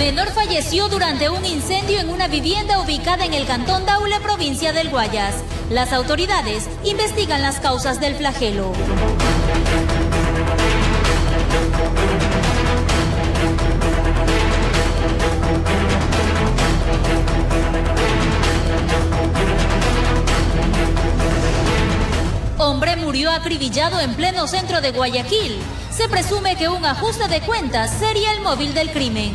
Menor falleció durante un incendio en una vivienda ubicada en el cantón Daule, provincia del Guayas. Las autoridades investigan las causas del flagelo. Hombre murió acribillado en pleno centro de Guayaquil. Se presume que un ajuste de cuentas sería el móvil del crimen.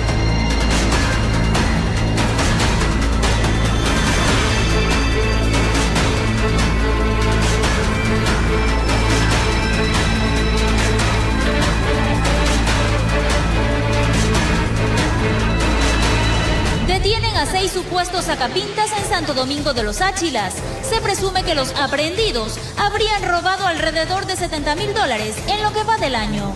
Detienen a 6 supuestos sacapintas en Santo Domingo de los Áchilas. Se presume que los aprehendidos habrían robado alrededor de $70.000 en lo que va del año.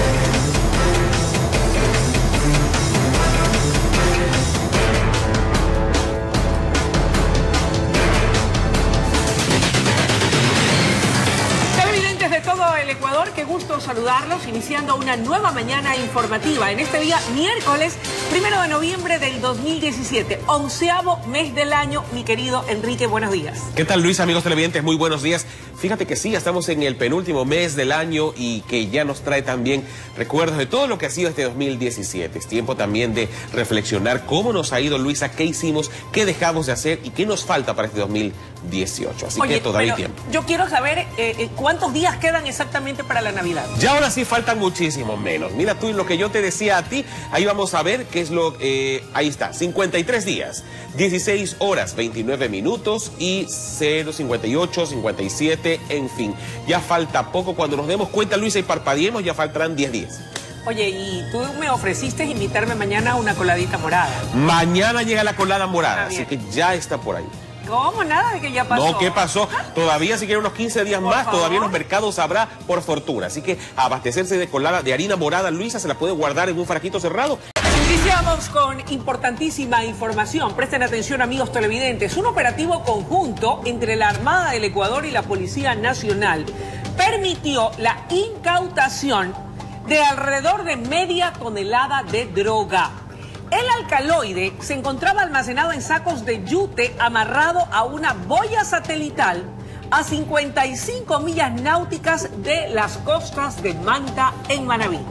De todo el Ecuador, qué gusto saludarlos, iniciando una nueva mañana informativa en este día miércoles 1 de noviembre del 2017, 11º mes del año. Mi querido Enrique, buenos días. ¿Qué tal, Luis? Amigos televidentes, muy buenos días. Fíjate que sí, estamos en el penúltimo mes del año y que ya nos trae también recuerdos de todo lo que ha sido este 2017. Es tiempo también de reflexionar cómo nos ha ido, Luisa, qué hicimos, qué dejamos de hacer y qué nos falta para este 2018. Así que todavía hay tiempo. Yo quiero saber cuántos días quedan exactamente para la Navidad. Ya ahora sí faltan muchísimo menos. Mira tú lo que yo te decía a ti, ahí vamos a ver qué es lo... ahí está, 53 días, 16 horas, 29 minutos y 0:58, 57, en fin. Ya falta poco, cuando nos demos cuenta, Luisa, y parpadeemos, ya faltarán 10 días. Oye, y tú me ofreciste invitarme mañana a una coladita morada. Mañana llega la colada morada, así que ya está por ahí. ¿Cómo? Nada de que ya pasó. No, ¿qué pasó? Todavía si quieren unos 15 días más, favor. todavía en los mercados habrá por fortuna. Así que abastecerse de colada de harina morada, Luisa, se la puede guardar en un frasquito cerrado. Iniciamos con importantísima información. Presten atención, amigos televidentes. Un operativo conjunto entre la Armada del Ecuador y la Policía Nacional permitió la incautación de alrededor de media tonelada de droga. El alcaloide se encontraba almacenado en sacos de yute amarrado a una boya satelital a 55 millas náuticas de las costas de Manta, en Manabí.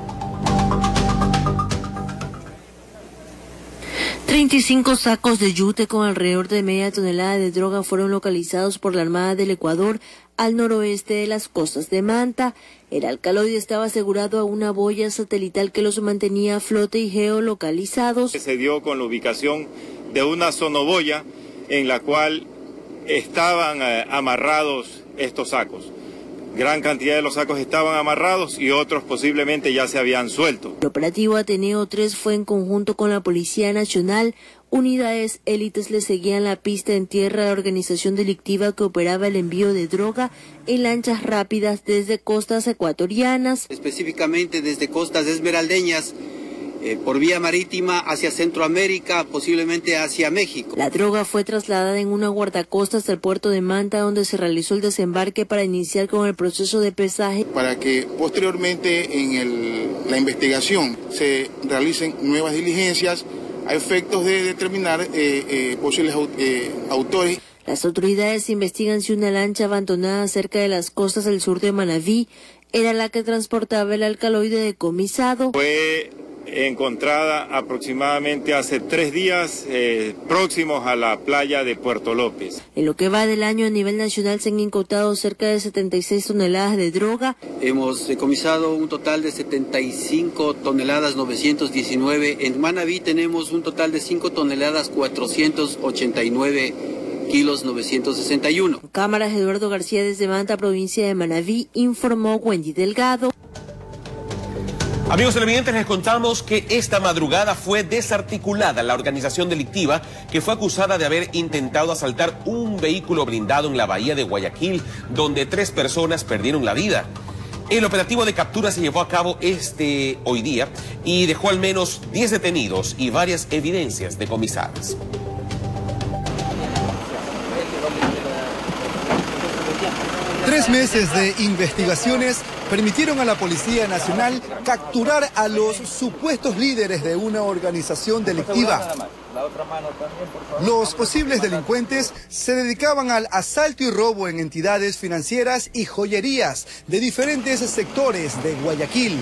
35 sacos de yute con alrededor de media tonelada de droga fueron localizados por la Armada del Ecuador al noroeste de las costas de Manta. El alcaloide estaba asegurado a una boya satelital que los mantenía a flote y geolocalizados. Se dio con la ubicación de una sonoboya en la cual estaban amarrados estos sacos. Gran cantidad de los sacos estaban amarrados y otros posiblemente ya se habían suelto. El operativo Ateneo 3 fue en conjunto con la Policía Nacional. Unidades élites le seguían la pista en tierra a la organización delictiva que operaba el envío de droga en lanchas rápidas desde costas ecuatorianas. Específicamente desde costas esmeraldeñas, por vía marítima hacia Centroamérica, posiblemente hacia México. La droga fue trasladada en una guardacostas al puerto de Manta, donde se realizó el desembarque para iniciar con el proceso de pesaje. Para que posteriormente en la investigación se realicen nuevas diligencias a efectos de determinar posibles autores. Las autoridades investigan si una lancha abandonada cerca de las costas del sur de Manabí era la que transportaba el alcaloide decomisado. Fue encontrada aproximadamente hace 3 días próximos a la playa de Puerto López. En lo que va del año a nivel nacional se han incautado cerca de 76 toneladas de droga. Hemos decomisado un total de 75 toneladas 919. En Manabí tenemos un total de 5 toneladas 489 kilos 961. Cámaras Eduardo García desde Manta, provincia de Manabí, informó Wendy Delgado. Amigos televidentes, les contamos que esta madrugada fue desarticulada la organización delictiva que fue acusada de haber intentado asaltar un vehículo blindado en la bahía de Guayaquil, donde 3 personas perdieron la vida. El operativo de captura se llevó a cabo hoy día y dejó al menos 10 detenidos y varias evidencias decomisadas. Tres meses de investigaciones permitieron a la Policía Nacional capturar a los supuestos líderes de una organización delictiva. Los posibles delincuentes se dedicaban al asalto y robo en entidades financieras y joyerías de diferentes sectores de Guayaquil.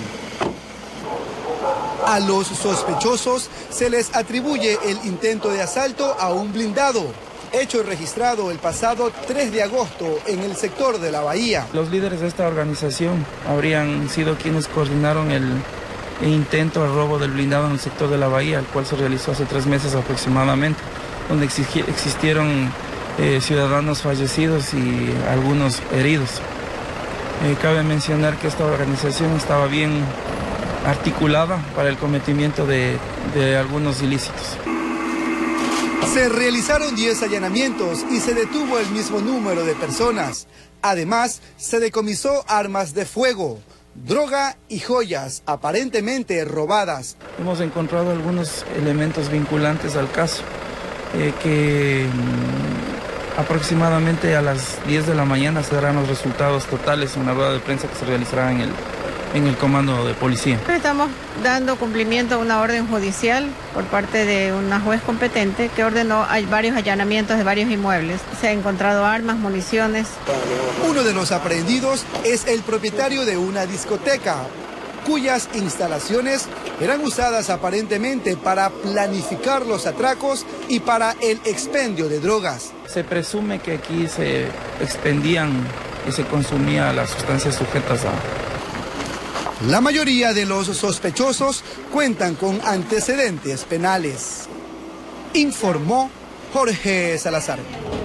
A los sospechosos se les atribuye el intento de asalto a un blindado, hecho registrado el pasado 3 de agosto en el sector de la Bahía. Los líderes de esta organización habrían sido quienes coordinaron el intento de robo del blindado en el sector de la Bahía, el cual se realizó hace 3 meses aproximadamente, donde existieron ciudadanos fallecidos y algunos heridos. Cabe mencionar que esta organización estaba bien articulada para el cometimiento de algunos ilícitos. Se realizaron 10 allanamientos y se detuvo el mismo número de personas. Además, se decomisó armas de fuego, droga y joyas aparentemente robadas. Hemos encontrado algunos elementos vinculantes al caso, que aproximadamente a las 10 de la mañana se darán los resultados totales en una rueda de prensa que se realizará en el comando de policía. Estamos dando cumplimiento a una orden judicial por parte de una juez competente que ordenó varios allanamientos de varios inmuebles. Se han encontrado armas, municiones. Uno de los aprehendidos es el propietario de una discoteca, cuyas instalaciones eran usadas aparentemente para planificar los atracos y para el expendio de drogas. Se presume que aquí se expendían y se consumía las sustancias sujetas a... La mayoría de los sospechosos cuentan con antecedentes penales, informó Jorge Salazar.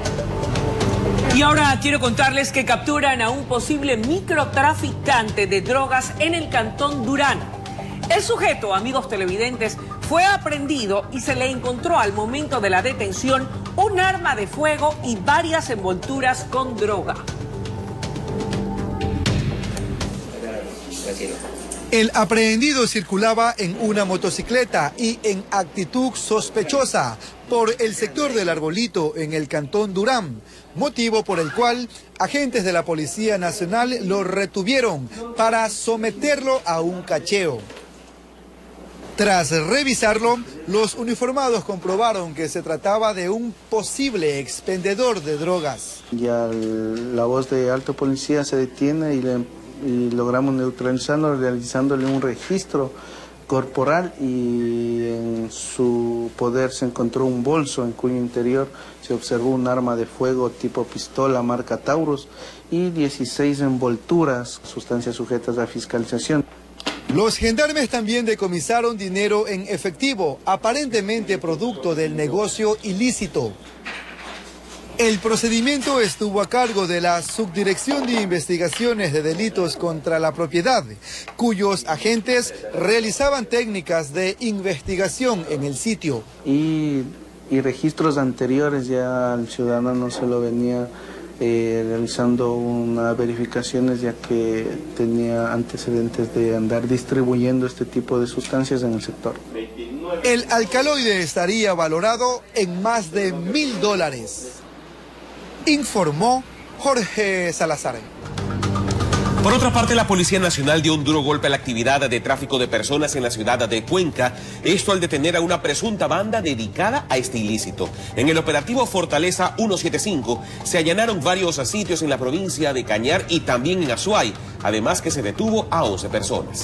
Y ahora quiero contarles que capturan a un posible microtraficante de drogas en el cantón Durán. El sujeto, amigos televidentes, fue aprehendido y se le encontró al momento de la detención un arma de fuego y varias envolturas con droga. El aprehendido circulaba en una motocicleta y en actitud sospechosa por el sector del Arbolito en el cantón Durán, motivo por el cual agentes de la Policía Nacional lo retuvieron para someterlo a un cacheo. Tras revisarlo, los uniformados comprobaron que se trataba de un posible expendedor de drogas. Ya la voz de alto policía se detiene y logramos neutralizarlo realizándole un registro corporal y en su poder se encontró un bolso en cuyo interior se observó un arma de fuego tipo pistola marca Taurus y 16 envolturas, sustancias sujetas a fiscalización. Los gendarmes también decomisaron dinero en efectivo, aparentemente producto del negocio ilícito. El procedimiento estuvo a cargo de la Subdirección de Investigaciones de Delitos contra la Propiedad, cuyos agentes realizaban técnicas de investigación en el sitio. Y registros anteriores ya al ciudadano se lo venía realizando unas verificaciones ya que tenía antecedentes de andar distribuyendo este tipo de sustancias en el sector. El alcaloide estaría valorado en más de $1.000. Informó Jorge Salazar. Por otra parte, la Policía Nacional dio un duro golpe a la actividad de tráfico de personas en la ciudad de Cuenca, esto al detener a una presunta banda dedicada a este ilícito. En el operativo Fortaleza 175 se allanaron varios sitios en la provincia de Cañar y también en Azuay, además que se detuvo a 11 personas.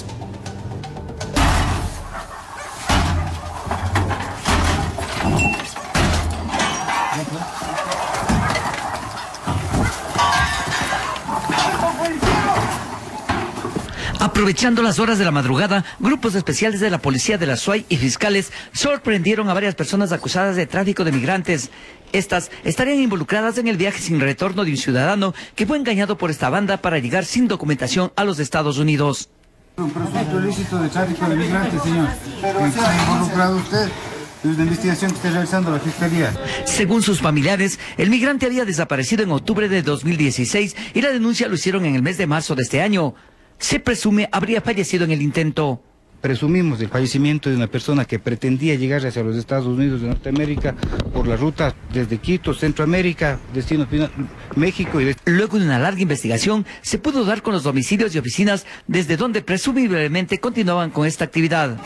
Aprovechando las horas de la madrugada, grupos especiales de la policía de la SUAY y fiscales sorprendieron a varias personas acusadas de tráfico de migrantes. Estas estarían involucradas en el viaje sin retorno de un ciudadano que fue engañado por esta banda para llegar sin documentación a los Estados Unidos. Un proceso ilícito de tráfico de migrantes, señor. ¿En qué ha involucrado usted? Es una investigación que está realizando la Fiscalía. Según sus familiares, el migrante había desaparecido en octubre de 2016 y la denuncia lo hicieron en el mes de marzo de este año. Se presume habría fallecido en el intento. presumimos el fallecimiento de una persona que pretendía llegar hacia los Estados Unidos de Norteamérica por la ruta desde Quito, Centroamérica, destino final, México. Luego de una larga investigación, se pudo dar con los domicilios y oficinas desde donde presumiblemente continuaban con esta actividad.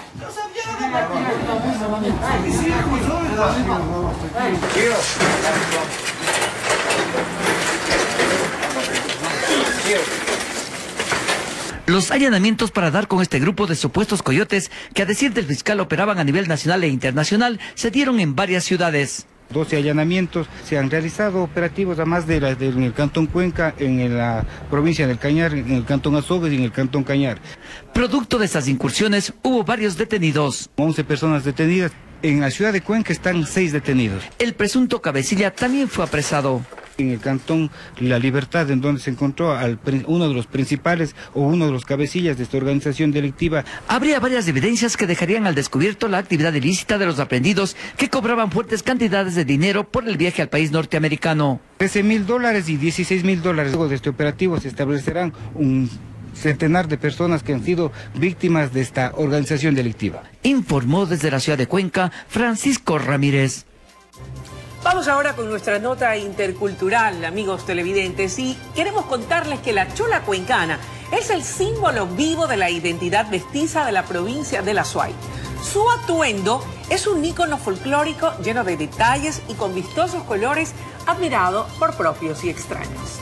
Los allanamientos para dar con este grupo de supuestos coyotes, que a decir del fiscal operaban a nivel nacional e internacional, se dieron en varias ciudades. 12 allanamientos, se han realizado operativos además en el Cantón Cuenca, en la provincia del Cañar, en el Cantón Azogues y en el Cantón Cañar. Producto de estas incursiones hubo varios detenidos. 11 personas detenidas. En la ciudad de Cuenca están 6 detenidos. El presunto cabecilla también fue apresado. En el Cantón La Libertad, en donde se encontró uno de los principales o uno de los cabecillas de esta organización delictiva. Habría varias evidencias que dejarían al descubierto la actividad ilícita de los aprendidos, que cobraban fuertes cantidades de dinero por el viaje al país norteamericano. $13,000 y $16,000. Luego de este operativo se establecerán un centenar de personas que han sido víctimas de esta organización delictiva. Informó desde la ciudad de Cuenca, Francisco Ramírez. Vamos ahora con nuestra nota intercultural, amigos televidentes, y queremos contarles que la chola cuencana es el símbolo vivo de la identidad mestiza de la provincia de La Suay. Su atuendo es un ícono folclórico lleno de detalles y con vistosos colores, admirado por propios y extraños.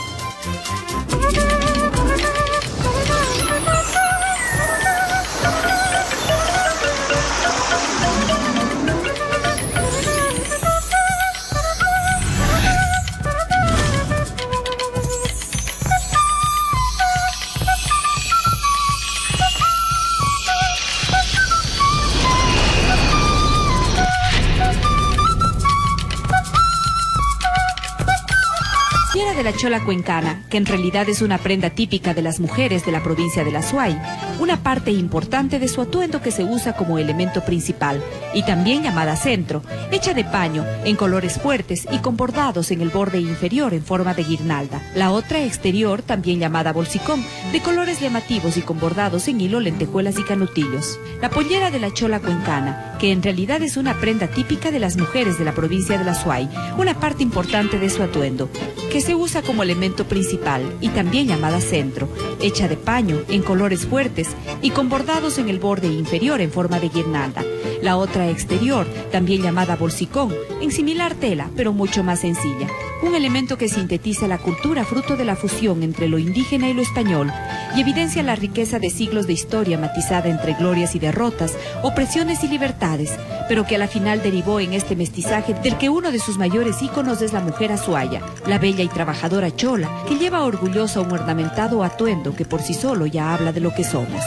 De la chola cuencana, que en realidad es una prenda típica de las mujeres de la provincia de La Suay, una parte importante de su atuendo que se usa como elemento principal, y también llamada centro, hecha de paño, en colores fuertes y con bordados en el borde inferior en forma de guirnalda. La otra exterior, también llamada bolsicón, de colores llamativos y con bordados en hilo, lentejuelas y canutillos. La pollera de la chola cuencana, que en realidad es una prenda típica de las mujeres de la provincia de La Suay, una parte importante de su atuendo, que se usa como elemento principal y también llamada centro, hecha de paño, en colores fuertes y con bordados en el borde inferior en forma de guirnalda. La otra exterior, también llamada bolsicón, en similar tela, pero mucho más sencilla. Un elemento que sintetiza la cultura fruto de la fusión entre lo indígena y lo español y evidencia la riqueza de siglos de historia matizada entre glorias y derrotas, opresiones y libertades, pero que a la final derivó en este mestizaje del que uno de sus mayores íconos es la mujer azuaya, la bella y trabajadora chola, que lleva orgullosa un ornamentado atuendo que por sí solo ya habla de lo que somos.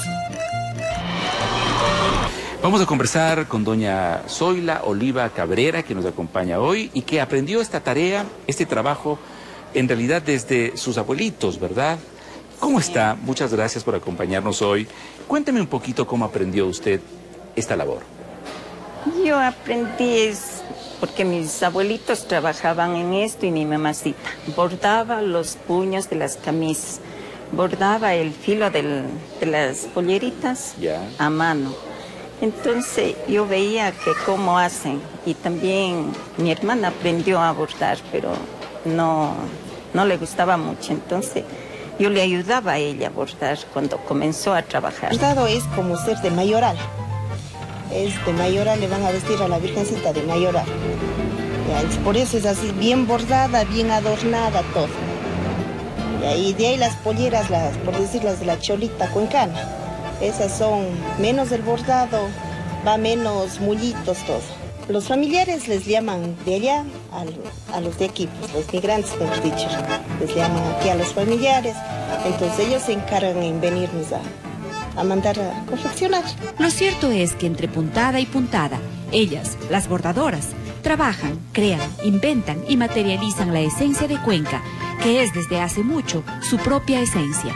Vamos a conversar con doña Zoila Oliva Cabrera, que nos acompaña hoy y que aprendió esta tarea, este trabajo, en realidad desde sus abuelitos, ¿verdad? ¿Cómo está? Muchas gracias por acompañarnos hoy. Cuénteme un poquito cómo aprendió usted esta labor. Yo aprendí porque mis abuelitos trabajaban en esto y mi mamacita. Bordaba los puños de las camisas, bordaba el filo de las polleritas a mano. Entonces yo veía que cómo hacen y también mi hermana aprendió a bordar, pero no le gustaba mucho. Entonces yo le ayudaba a ella a bordar cuando comenzó a trabajar. El bordado es como ser de mayoral. Es de mayoral, le van a vestir a la Virgencita de mayoral. Por eso es así, bien bordada, bien adornada, todo. Y de ahí las polleras, por decir las de la cholita cuencana. Esas son menos del bordado, va menos mullitos, todo. Los familiares les llaman de allá a los de aquí, pues los migrantes, mejor dicho, les llaman aquí a los familiares. Entonces ellos se encargan en venirnos a mandar a confeccionar. Lo cierto es que entre puntada y puntada, ellas, las bordadoras, trabajan, crean, inventan y materializan la esencia de Cuenca, que es desde hace mucho su propia esencia.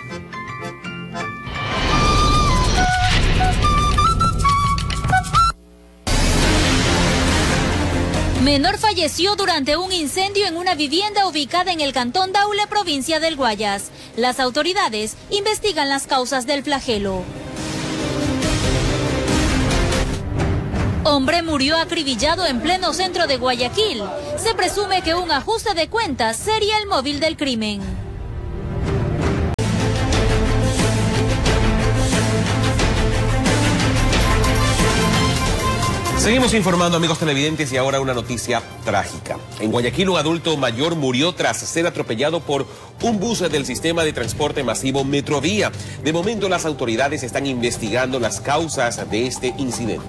Menor falleció durante un incendio en una vivienda ubicada en el cantón Daule, provincia del Guayas. Las autoridades investigan las causas del flagelo. Hombre murió acribillado en pleno centro de Guayaquil. Se presume que un ajuste de cuentas sería el móvil del crimen. Seguimos informando, amigos televidentes, y ahora una noticia trágica. En Guayaquil, un adulto mayor murió tras ser atropellado por un bus del sistema de transporte masivo Metrovía. De momento, las autoridades están investigando las causas de este incidente.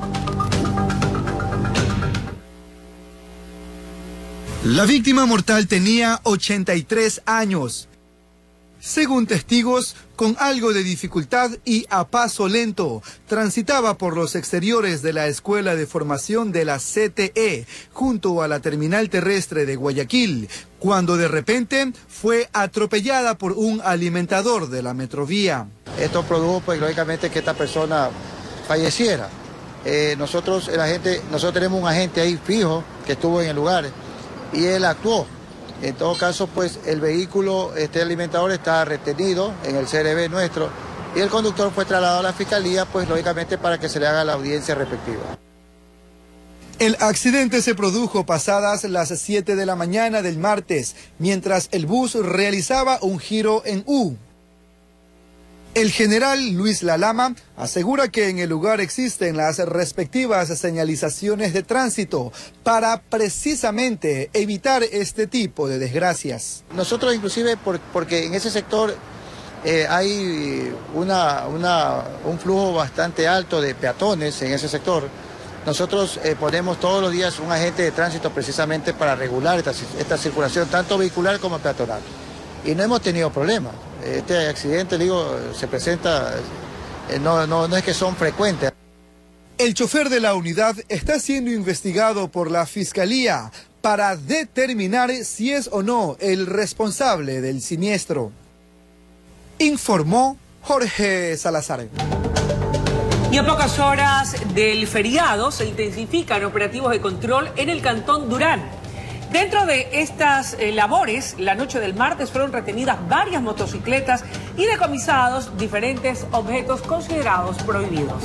La víctima mortal tenía 83 años. Según testigos, con algo de dificultad y a paso lento, transitaba por los exteriores de la Escuela de Formación de la CTE, junto a la terminal terrestre de Guayaquil, cuando de repente fue atropellada por un alimentador de la Metrovía. Esto produjo, pues, lógicamente, que esta persona falleciera. Nosotros tenemos un agente ahí fijo que estuvo en el lugar y él actuó. En todo caso, pues el vehículo, este alimentador, está retenido en el CRB nuestro y el conductor fue trasladado a la fiscalía, pues lógicamente para que se le haga la audiencia respectiva. El accidente se produjo pasadas las 7 de la mañana del martes, mientras el bus realizaba un giro en U. El general Luis Lalama asegura que en el lugar existen las respectivas señalizaciones de tránsito para precisamente evitar este tipo de desgracias. Nosotros inclusive, porque en ese sector hay un flujo bastante alto de peatones en ese sector, nosotros ponemos todos los días un agente de tránsito precisamente para regular esta circulación, tanto vehicular como peatonal. Y no hemos tenido problemas. Este accidente, digo, se presenta, no es que son frecuentes. El chofer de la unidad está siendo investigado por la Fiscalía para determinar si es o no el responsable del siniestro. Informó Jorge Salazar. Y a pocas horas del feriado se intensifican operativos de control en el Cantón Durán. Dentro de estas labores, la noche del martes fueron retenidas varias motocicletas y decomisados diferentes objetos considerados prohibidos.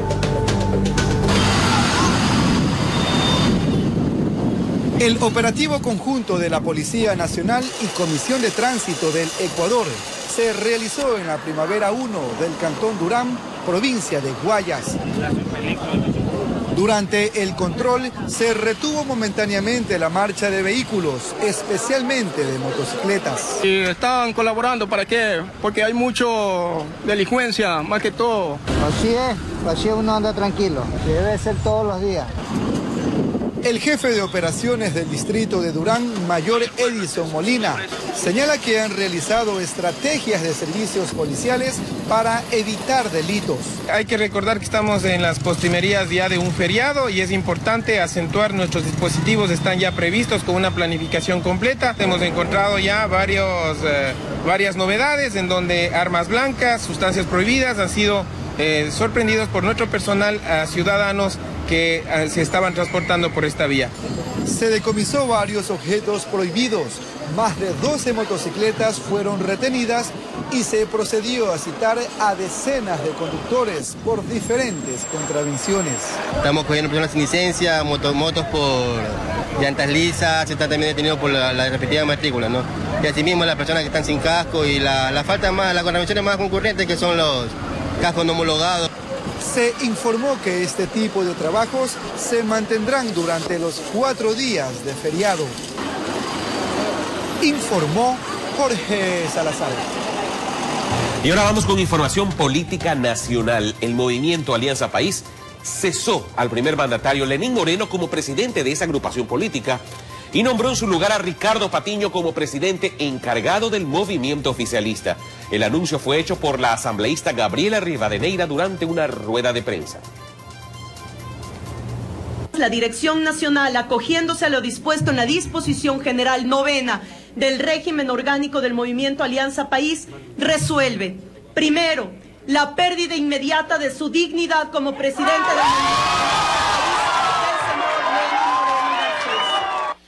El operativo conjunto de la Policía Nacional y Comisión de Tránsito del Ecuador se realizó en la Primavera 1 del Cantón Durán, provincia de Guayas. Durante el control se retuvo momentáneamente la marcha de vehículos, especialmente de motocicletas. Y estaban colaborando, ¿para qué? Porque hay mucho delincuencia, más que todo. Así es, uno anda tranquilo, debe ser todos los días. El jefe de operaciones del distrito de Durán, Mayor Edison Molina, señala que han realizado estrategias de servicios policiales para evitar delitos. Hay que recordar que estamos en las postrimerías ya de un feriado y es importante acentuar nuestros dispositivos, están ya previstos con una planificación completa. Hemos encontrado ya varias novedades en donde armas blancas, sustancias prohibidas han sido sorprendidos por nuestro personal a ciudadanos que se estaban transportando por esta vía. Se decomisó varios objetos prohibidos, más de 12 motocicletas fueron retenidas y se procedió a citar a decenas de conductores por diferentes contravenciones. Estamos cogiendo personas sin licencia, motos por llantas lisas, se está también detenido por la respectiva matrícula, ¿no? Y asimismo las personas que están sin casco y las contravenciones más concurrentes que son los cascos no homologados. Se informó que este tipo de trabajos se mantendrán durante los 4 días de feriado. Informó Jorge Salazar. Y ahora vamos con información política nacional. El movimiento Alianza País cesó al primer mandatario Lenín Moreno como presidente de esa agrupación política y nombró en su lugar a Ricardo Patiño como presidente encargado del movimiento oficialista. El anuncio fue hecho por la asambleísta Gabriela Rivadeneira durante una rueda de prensa. La Dirección Nacional, acogiéndose a lo dispuesto en la Disposición General Novena del régimen orgánico del Movimiento Alianza País, resuelve, primero, la pérdida inmediata de su dignidad como presidente del movimiento. Hacia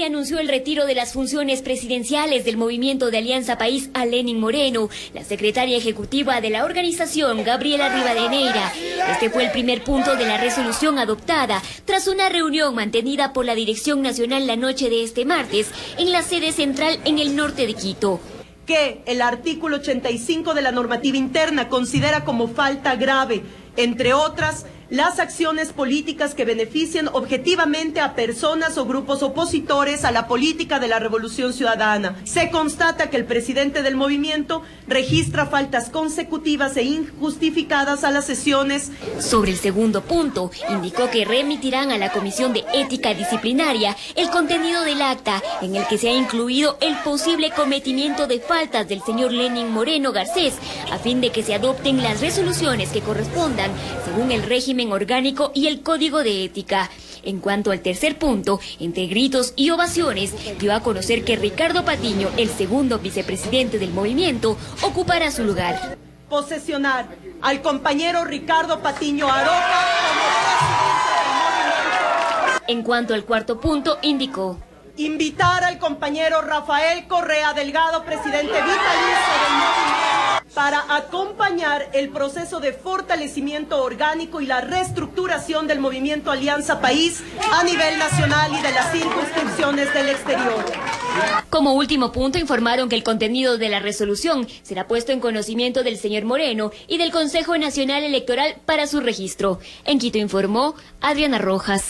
anunció el retiro de las funciones presidenciales del Movimiento de Alianza País a Lenín Moreno, la secretaria ejecutiva de la organización, Gabriela Rivadeneira. Este fue el primer punto de la resolución adoptada tras una reunión mantenida por la Dirección Nacional la noche de este martes en la sede central en el norte de Quito. Que el artículo 85 de la normativa interna considera como falta grave, entre otras, las acciones políticas que beneficien objetivamente a personas o grupos opositores a la política de la Revolución Ciudadana. Se constata que el presidente del movimiento registra faltas consecutivas e injustificadas a las sesiones. Sobre el segundo punto, indicó que remitirán a la Comisión de Ética Disciplinaria el contenido del acta en el que se ha incluido el posible cometimiento de faltas del señor Lenín Moreno Garcés, a fin de que se adopten las resoluciones que correspondan según el régimen orgánico y el código de ética. En cuanto al tercer punto, entre gritos y ovaciones, dio a conocer que Ricardo Patiño, el segundo vicepresidente del movimiento, ocupará su lugar. Posesionar al compañero Ricardo Patiño Aroca como presidente del movimiento. En cuanto al cuarto punto, indicó: invitar al compañero Rafael Correa Delgado, presidente vitalicio del movimiento, para acompañar el proceso de fortalecimiento orgánico y la reestructuración del movimiento Alianza País a nivel nacional y de las circunscripciones del exterior. Como último punto, informaron que el contenido de la resolución será puesto en conocimiento del señor Moreno y del Consejo Nacional Electoral para su registro. En Quito informó Adriana Rojas.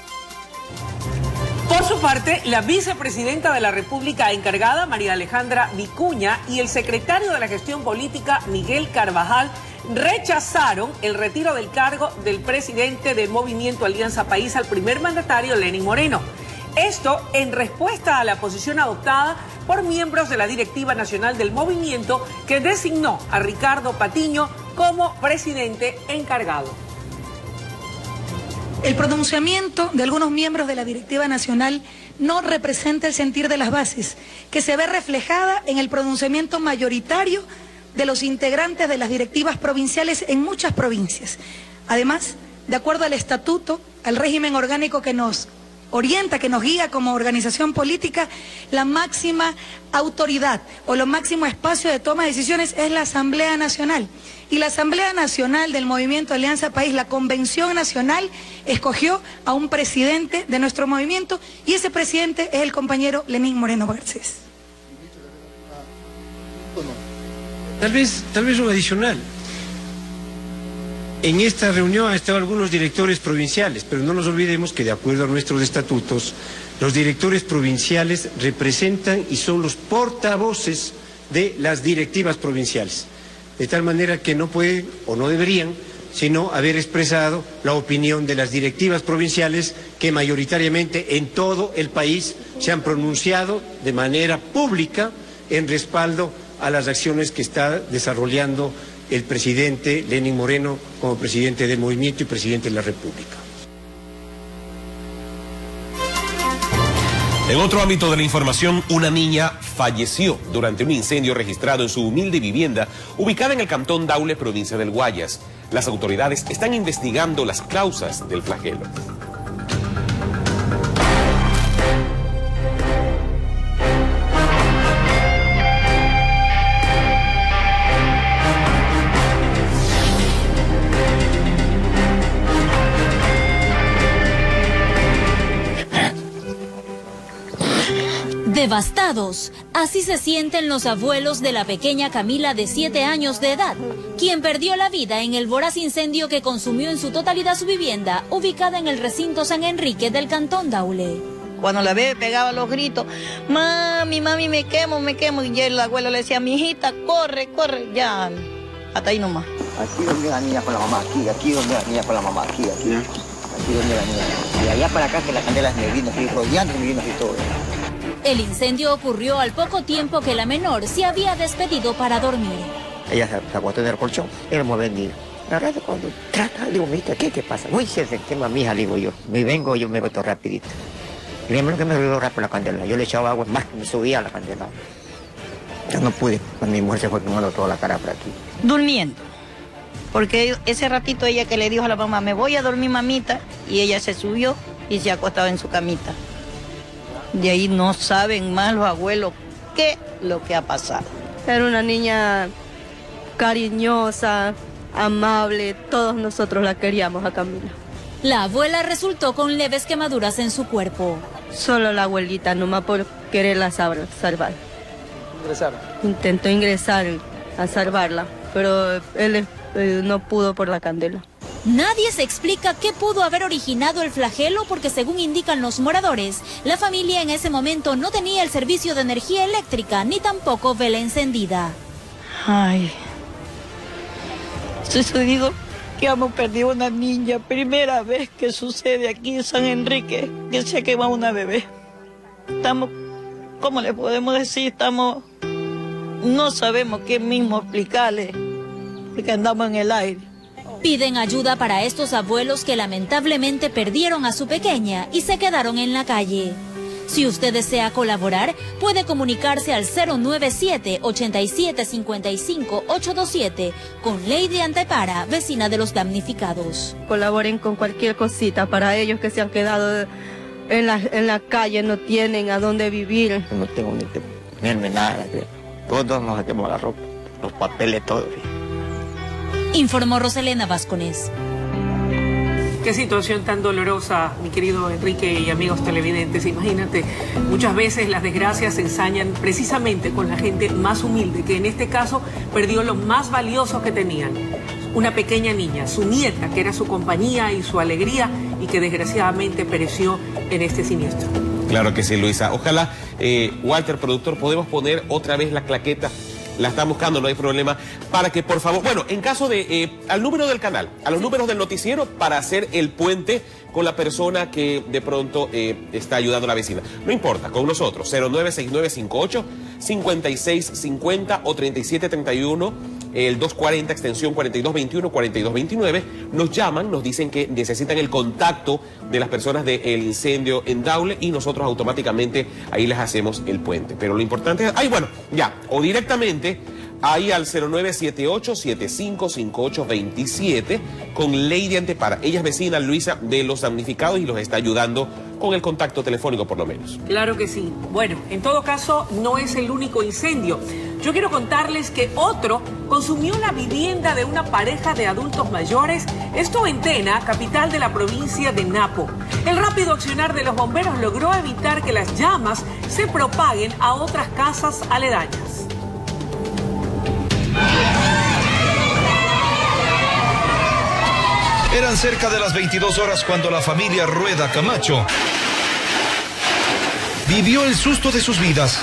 Por su parte, la vicepresidenta de la República encargada, María Alejandra Vicuña, y el secretario de la Gestión Política, Miguel Carvajal, rechazaron el retiro del cargo del presidente del Movimiento Alianza País al primer mandatario, Lenín Moreno. Esto en respuesta a la posición adoptada por miembros de la directiva nacional del movimiento, que designó a Ricardo Patiño como presidente encargado. El pronunciamiento de algunos miembros de la directiva nacional no representa el sentir de las bases, que se ve reflejada en el pronunciamiento mayoritario de los integrantes de las directivas provinciales en muchas provincias. Además, de acuerdo al estatuto, al régimen orgánico que nos orienta, que nos guía como organización política, la máxima autoridad o lo máximo espacio de toma de decisiones es la Asamblea Nacional. Y la Asamblea Nacional del Movimiento Alianza País, la Convención Nacional, escogió a un presidente de nuestro movimiento y ese presidente es el compañero Lenín Moreno Garcés. Tal vez lo adicional. En esta reunión han estado algunos directores provinciales, pero no nos olvidemos que de acuerdo a nuestros estatutos, los directores provinciales representan y son los portavoces de las directivas provinciales. De tal manera que no pueden o no deberían, sino haber expresado la opinión de las directivas provinciales que mayoritariamente en todo el país se han pronunciado de manera pública en respaldo a las acciones que está desarrollando el presidente Lenín Moreno como presidente del movimiento y presidente de la República. En otro ámbito de la información, una niña falleció durante un incendio registrado en su humilde vivienda ubicada en el cantón Daule, provincia del Guayas. Las autoridades están investigando las causas del flagelo. Devastados, así se sienten los abuelos de la pequeña Camila de 7 años de edad, quien perdió la vida en el voraz incendio que consumió en su totalidad su vivienda, ubicada en el recinto San Enrique del cantón Daule. Cuando la bebé pegaba los gritos, mami, mami, me quemo, y el abuelo le decía, mijita, corre, corre, ya, hasta ahí nomás. Aquí donde la niña con la mamá, aquí donde la niña con la mamá, aquí donde la niña. Y allá para acá que la candela es negrina, y rodeando negrina y todo. El incendio ocurrió al poco tiempo que la menor se había despedido para dormir. Ella se acostó en el colchón, él me venía. La verdad, cuando trata, digo, mijita, ¿qué pasa? Uy, se quema mi hija, digo yo. Me vengo, yo me meto rapidito. Y menos que me ruido rápido la candela. Yo le echaba agua, más me subía a la candela. Yo no pude, cuando mi mujer se fue quemando toda la cara por aquí. Durmiendo. Porque ese ratito ella que le dijo a la mamá, me voy a dormir, mamita, y ella se subió y se acostaba en su camita. De ahí no saben más los abuelos qué lo que ha pasado. Era una niña cariñosa, amable, todos nosotros la queríamos a Camila. La abuela resultó con leves quemaduras en su cuerpo. Solo la abuelita, nomás por quererla salvar. ¿Ingresaron? Intentó ingresar a salvarla, pero él no pudo por la candela. Nadie se explica qué pudo haber originado el flagelo porque, según indican los moradores, la familia en ese momento no tenía el servicio de energía eléctrica ni tampoco vela encendida. Ay, sucedido que hemos perdido una niña, primera vez que sucede aquí en San Enrique, que se quema una bebé. Estamos, ¿cómo le podemos decir? No sabemos qué mismo explicarle, porque andamos en el aire. Piden ayuda para estos abuelos que lamentablemente perdieron a su pequeña y se quedaron en la calle. Si usted desea colaborar, puede comunicarse al 097-8755-827 con Lady Antepara, vecina de los damnificados. Colaboren con cualquier cosita para ellos que se han quedado en la calle, no tienen a dónde vivir. No tengo ni que ponerme nada, todos nos saquemos la ropa, los papeles, todo. Informó Roselena Vázquez. Qué situación tan dolorosa, mi querido Enrique y amigos televidentes. Imagínate, muchas veces las desgracias se ensañan precisamente con la gente más humilde, que en este caso perdió lo más valioso que tenían. Una pequeña niña, su nieta, que era su compañía y su alegría, y que desgraciadamente pereció en este siniestro. Claro que sí, Luisa. Ojalá, Walter, productor, podemos poner otra vez la claqueta. La están buscando, no hay problema, para que por favor, bueno, en caso de, al número del canal, a los números del noticiero, para hacer el puente con la persona que de pronto está ayudando a la vecina. No importa, con nosotros, 096958-5650 o 3731, el 240, extensión 4221, 4229, nos llaman, nos dicen que necesitan el contacto de las personas del incendio en Daule y nosotros automáticamente ahí les hacemos el puente. Pero lo importante es, bueno, ya, o directamente ahí al 0978-755827 con Lady Antepara. Ella es vecina, Luisa, de los damnificados y los está ayudando con el contacto telefónico por lo menos. Claro que sí. Bueno, en todo caso, no es el único incendio. Yo quiero contarles que otro consumió la vivienda de una pareja de adultos mayores, esto en Tena, capital de la provincia de Napo. El rápido accionar de los bomberos logró evitar que las llamas se propaguen a otras casas aledañas. Eran cerca de las 22 horas cuando la familia Rueda Camacho vivió el susto de sus vidas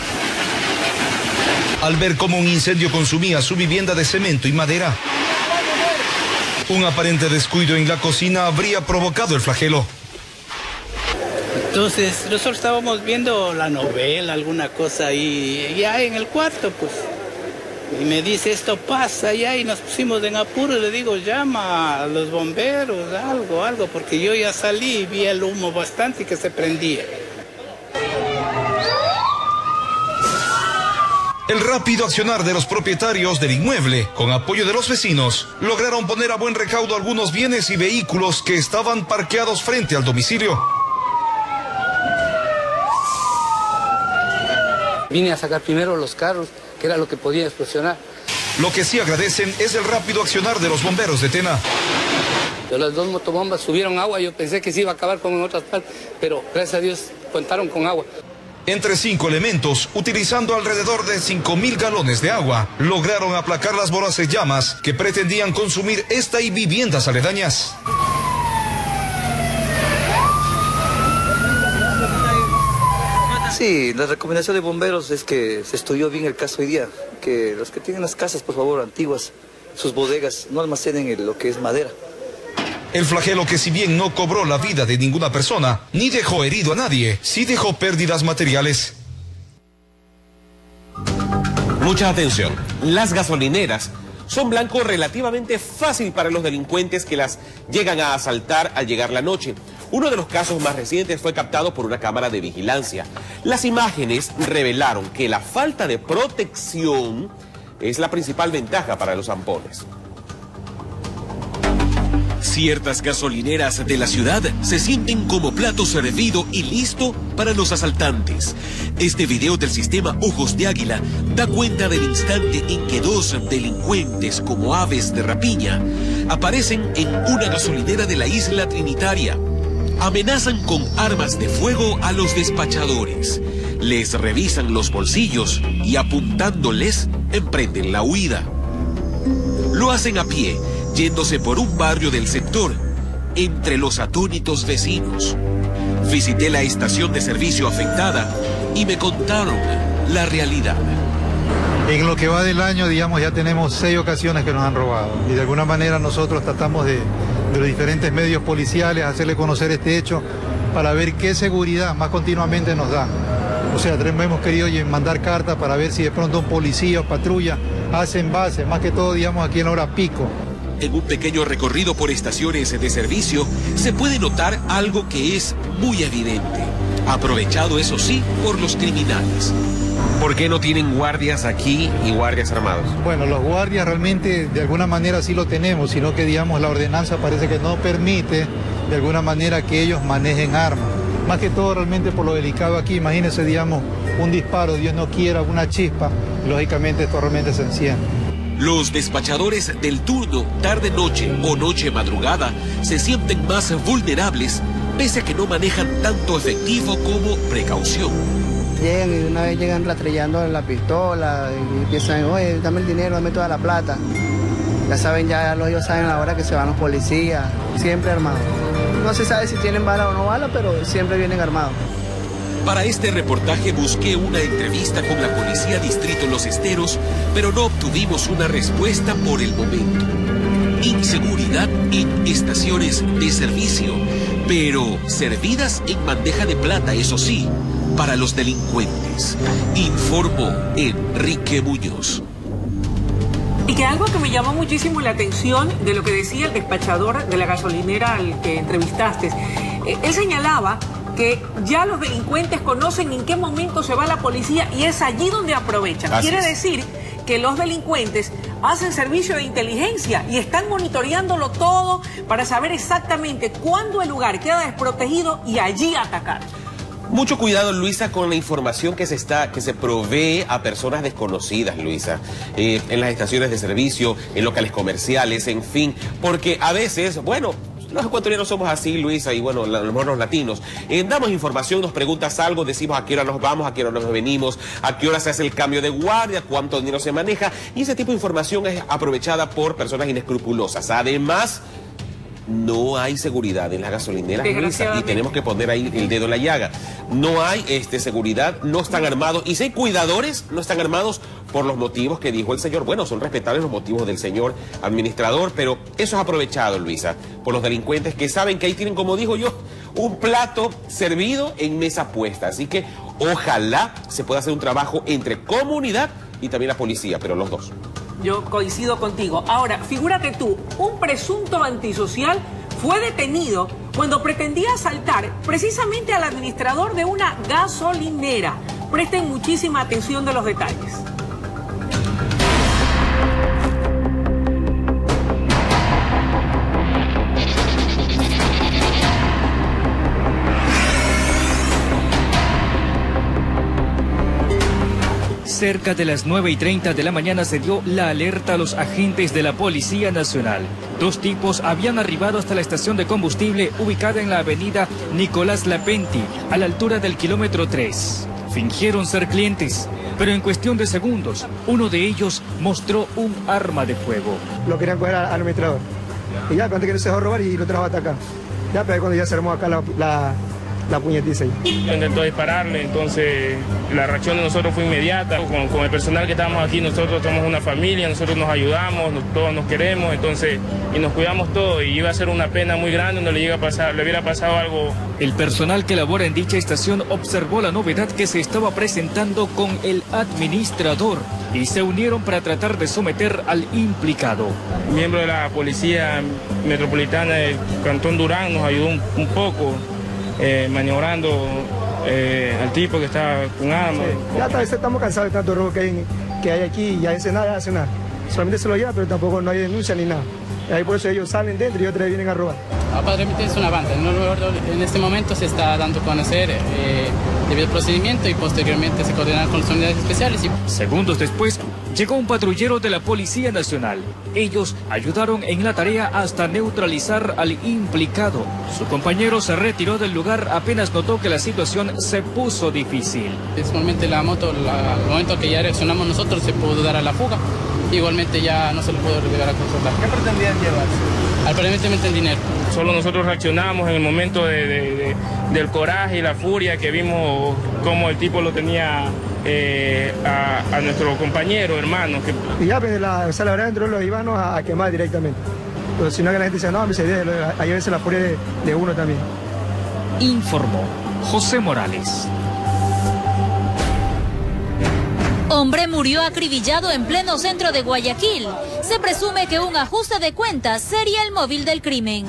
al ver cómo un incendio consumía su vivienda de cemento y madera. Un aparente descuido en la cocina habría provocado el flagelo. Entonces nosotros estábamos viendo la novela, alguna cosa ahí, ya en el cuarto, pues. Y me dice, esto pasa ya, y nos pusimos en apuro. Le digo, llama a los bomberos, algo, porque yo ya salí y vi el humo bastante que se prendía. El rápido accionar de los propietarios del inmueble, con apoyo de los vecinos, lograron poner a buen recaudo algunos bienes y vehículos que estaban parqueados frente al domicilio. Vine a sacar primero los carros, que era lo que podía explosionar. Lo que sí agradecen es el rápido accionar de los bomberos de Tena. Las dos motobombas subieron agua, yo pensé que se iba a acabar como en otras partes, pero gracias a Dios contaron con agua. Entre 5 elementos, utilizando alrededor de 5.000 galones de agua, lograron aplacar las voraces llamas que pretendían consumir esta y viviendas aledañas. Sí, la recomendación de bomberos es que se estudió bien el caso hoy día, que los que tienen las casas, por favor, antiguas, sus bodegas, no almacenen lo que es madera. El flagelo, que si bien no cobró la vida de ninguna persona, ni dejó herido a nadie, sí dejó pérdidas materiales. Mucha atención, las gasolineras son blanco relativamente fácil para los delincuentes que las llegan a asaltar al llegar la noche. Uno de los casos más recientes fue captado por una cámara de vigilancia. Las imágenes revelaron que la falta de protección es la principal ventaja para los zampones. Ciertas gasolineras de la ciudad se sienten como plato servido y listo para los asaltantes. Este video del sistema Ojos de Águila da cuenta del instante en que dos delincuentes como aves de rapiña aparecen en una gasolinera de la isla Trinitaria. Amenazan con armas de fuego a los despachadores. Les revisan los bolsillos y apuntándoles emprenden la huida. Lo hacen a pie, yéndose por un barrio del sector, entre los atónitos vecinos. Visité la estación de servicio afectada y me contaron la realidad. En lo que va del año, digamos, ya tenemos 6 ocasiones que nos han robado. Y de alguna manera nosotros tratamos de los diferentes medios policiales hacerle conocer este hecho para ver qué seguridad más continuamente nos da. O sea, hemos querido mandar cartas para ver si de pronto un policía o patrulla hacen base, más que todo, digamos, aquí en la hora pico. En un pequeño recorrido por estaciones de servicio se puede notar algo que es muy evidente, aprovechado eso sí por los criminales. ¿Por qué no tienen guardias aquí y guardias armados? Bueno, los guardias realmente de alguna manera sí lo tenemos, sino que digamos la ordenanza parece que no permite de alguna manera que ellos manejen armas. Más que todo realmente por lo delicado aquí, imagínense, digamos, un disparo, Dios no quiera, una chispa, lógicamente esto realmente se enciende. Los despachadores del turno tarde-noche o noche-madrugada se sienten más vulnerables, pese a que no manejan tanto efectivo como precaución. Llegan y una vez llegan rastrillando la pistola y empiezan, oye, dame el dinero, dame toda la plata. Ya saben, ellos saben a la hora que se van los policías, siempre armados. No se sabe si tienen bala o no bala, pero siempre vienen armados. Para este reportaje busqué una entrevista con la Policía Distrito Los Esteros, pero no obtuvimos una respuesta por el momento. Inseguridad en estaciones de servicio, pero servidas en bandeja de plata, eso sí, para los delincuentes. Informó Enrique Muñoz. Y que algo que me llamó muchísimo la atención de lo que decía el despachador de la gasolinera al que entrevistaste, él señalaba que ya los delincuentes conocen en qué momento se va la policía y es allí donde aprovechan. Quiere decir que los delincuentes hacen servicio de inteligencia y están monitoreándolo todo para saber exactamente cuándo el lugar queda desprotegido y allí atacar. Mucho cuidado, Luisa, con la información que se provee a personas desconocidas, Luisa, en las estaciones de servicio, en locales comerciales, en fin, porque a veces, bueno, los ecuatorianos somos así, Luisa, y bueno, a lo mejor los latinos, damos información, nos preguntas algo, decimos a qué hora nos vamos, a qué hora nos venimos, a qué hora se hace el cambio de guardia, cuánto dinero se maneja, y ese tipo de información es aprovechada por personas inescrupulosas. Además, no hay seguridad en las gasolineras, Luisa, y tenemos que poner ahí el dedo en la llaga. No hay seguridad, no están armados, y si hay cuidadores, no están armados por los motivos que dijo el señor. Bueno, son respetables los motivos del señor administrador, pero eso es aprovechado, Luisa, por los delincuentes que saben que ahí tienen, como dijo yo, un plato servido en mesa puesta. Así que ojalá se pueda hacer un trabajo entre comunidad y también la policía, pero los dos. Yo coincido contigo. Ahora, figúrate tú, un presunto antisocial fue detenido cuando pretendía asaltar precisamente al administrador de una gasolinera. Presten muchísima atención de los detalles. Cerca de las 9:30 de la mañana se dio la alerta a los agentes de la Policía Nacional. 2 tipos habían arribado hasta la estación de combustible ubicada en la avenida Nicolás Lapenti, a la altura del kilómetro 3. Fingieron ser clientes, pero en cuestión de segundos, uno de ellos mostró un arma de fuego. Lo querían coger al administrador. Y ya, cuando que no se dejó robar y lo trajo hasta acá. Ya, pero cuando ya se armó acá la puñetiza ahí. Intentó dispararle, entonces la reacción de nosotros fue inmediata. Con el personal que estamos aquí, nosotros somos una familia, nosotros nos ayudamos, todos nos queremos, entonces, y nos cuidamos todos. Y iba a ser una pena muy grande donde le hubiera pasado algo. El personal que labora en dicha estación observó la novedad que se estaba presentando con el administrador y se unieron para tratar de someter al implicado. Miembro de la Policía Metropolitana del Cantón Durán nos ayudó un poco. Maniobrando al tipo que está con armas. Sí, ya estamos cansados de tanto robo que hay aquí y ya hace nada. Solamente se lo lleva, pero tampoco no hay denuncia ni nada. Ahí por eso ellos salen dentro y otra vez vienen a robar. Aparentemente es una banda. En este momento se está dando a conocer debido al procedimiento y posteriormente se coordinará con las unidades especiales. Segundos después, llegó un patrullero de la Policía Nacional. Ellos ayudaron en la tarea hasta neutralizar al implicado. Su compañero se retiró del lugar apenas notó que la situación se puso difícil. Igualmente la moto, al momento que ya reaccionamos nosotros, se pudo dar a la fuga. Igualmente ya no se lo pudo llegar a controlar. ¿Qué pretendían llevarse? Aparentemente el dinero. Solo nosotros reaccionamos en el momento del coraje y la furia que vimos cómo el tipo lo tenía a nuestro compañero, hermano. Y ya, pues, la verdad, entró los ibanos a quemar directamente. Entonces, si no, que la gente dice, no, ahí a veces la furia de uno también. Informó José Morales. Hombre murió acribillado en pleno centro de Guayaquil. Se presume que un ajuste de cuentas sería el móvil del crimen.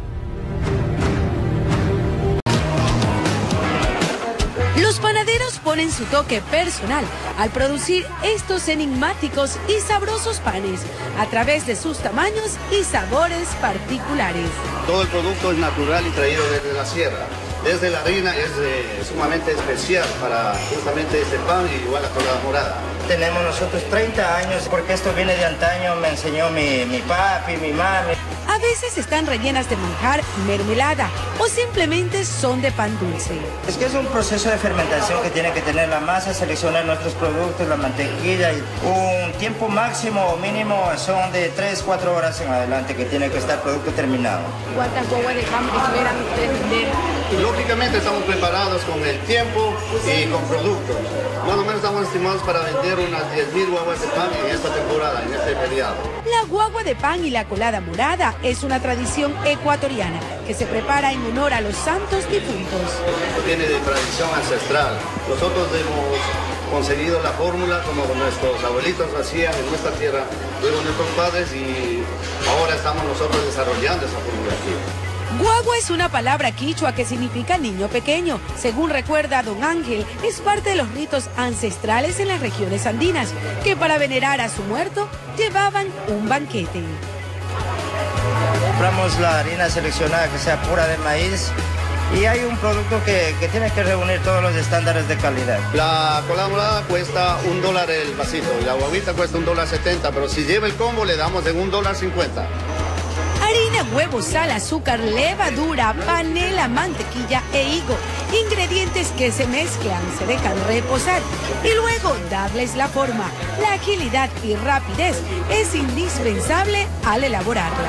Los panaderos ponen su toque personal al producir estos enigmáticos y sabrosos panes a través de sus tamaños y sabores particulares. Todo el producto es natural y traído desde la sierra. Desde la harina es sumamente especial para justamente este pan y igual la colada morada. Tenemos nosotros 30 años porque esto viene de antaño, me enseñó mi papi, mi mami. A veces están rellenas de manjar, mermelada o simplemente son de pan dulce. Es que es un proceso de fermentación que tiene que tener la masa, seleccionar nuestros productos, la mantequilla y un tiempo máximo o mínimo son de 3-4 horas en adelante que tiene que estar el producto terminado. ¿Cuántas guaguas de pan esperan ustedes vender? Lógicamente estamos preparados con el tiempo y con productos. Más o menos estamos estimados para vender unas 10.000 guaguas de pan en esta temporada, en este periodo. La guagua de pan y la colada morada es una tradición ecuatoriana que se prepara en honor a los santos difuntos. Viene de tradición ancestral. Nosotros hemos conseguido la fórmula como nuestros abuelitos hacían en nuestra tierra, luego nuestros padres y ahora estamos nosotros desarrollando esa fórmula aquí. Guagua es una palabra quichua que significa niño pequeño. Según recuerda don Ángel, es parte de los ritos ancestrales en las regiones andinas, que para venerar a su muerto llevaban un banquete. Compramos la harina seleccionada que sea pura de maíz y hay un producto que tiene que reunir todos los estándares de calidad. La colada morada cuesta $1 el vasito y la guaguita cuesta $1.70, pero si lleva el combo le damos en $1.50. Harina, huevo, sal, azúcar, levadura, panela, mantequilla e higo. Ingredientes que se mezclan, se dejan reposar y luego darles la forma. La agilidad y rapidez es indispensable al elaborarla.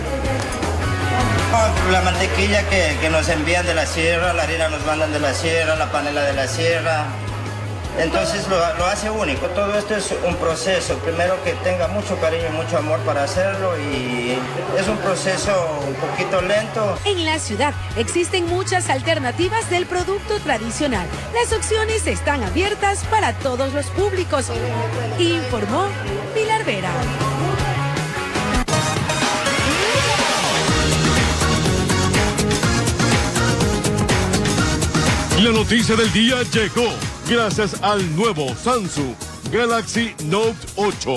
La mantequilla que nos envían de la sierra, la harina nos mandan de la sierra, la panela de la sierra. Entonces lo hace único. Todo esto es un proceso, primero que tenga mucho cariño y mucho amor para hacerlo y es un proceso un poquito lento. En la ciudad existen muchas alternativas del producto tradicional. Las opciones están abiertas para todos los públicos, informó Pilar Vera. La noticia del día llegó gracias al nuevo Samsung Galaxy Note 8.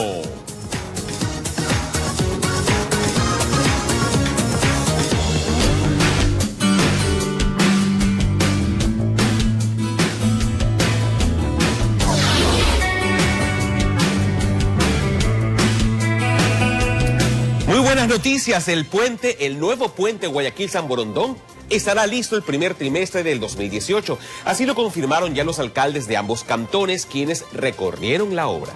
Muy buenas noticias, el nuevo puente Guayaquil-San Borondón estará listo el primer trimestre del 2018. Así lo confirmaron ya los alcaldes de ambos cantones, quienes recorrieron la obra.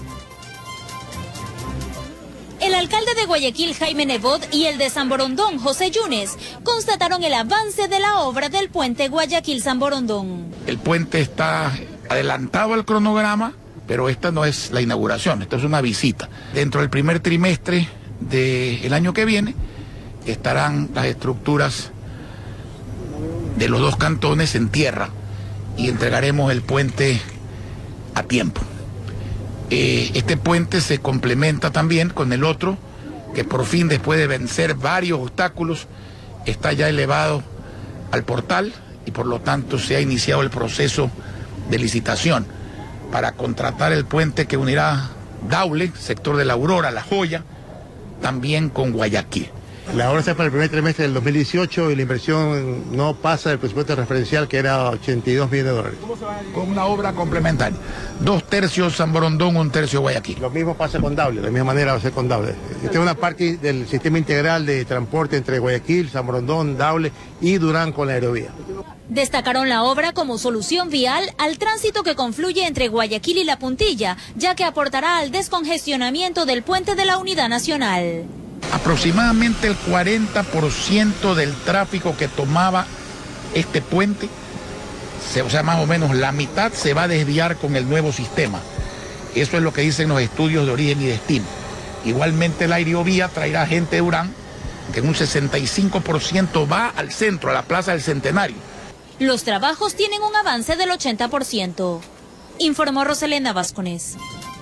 El alcalde de Guayaquil, Jaime Nebot, y el de San Borondón, José Yunes, constataron el avance de la obra del puente Guayaquil-San Borondón. El puente está adelantado al cronograma, pero esta no es la inauguración, esta es una visita. Dentro del primer trimestre del año que viene estarán las estructuras de los dos cantones en tierra y entregaremos el puente a tiempo. Este puente se complementa también con el otro, que por fin, después de vencer varios obstáculos, está ya elevado al portal y por lo tanto se ha iniciado el proceso de licitación para contratar el puente que unirá Daule, sector de La Aurora, La Joya, también con Guayaquil. La obra está para el primer trimestre del 2018 y la inversión no pasa del presupuesto referencial, que era 82 millones de dólares. Con una obra complementaria. 2/3 San Borondón, 1/3 Guayaquil. Lo mismo pasa con Daule, de la misma manera va a ser con Daule. Esta es una parte del sistema integral de transporte entre Guayaquil, San Borondón, Daule y Durán con la aerovía. Destacaron la obra como solución vial al tránsito que confluye entre Guayaquil y La Puntilla, ya que aportará al descongestionamiento del puente de la Unidad Nacional. Aproximadamente el 40% del tráfico que tomaba este puente, o sea, más o menos la mitad se va a desviar con el nuevo sistema. Eso es lo que dicen los estudios de origen y destino. Igualmente la aerovía traerá gente de Durán, que en un 65% va al centro, a la Plaza del Centenario. Los trabajos tienen un avance del 80%, informó Roselena Vázquez.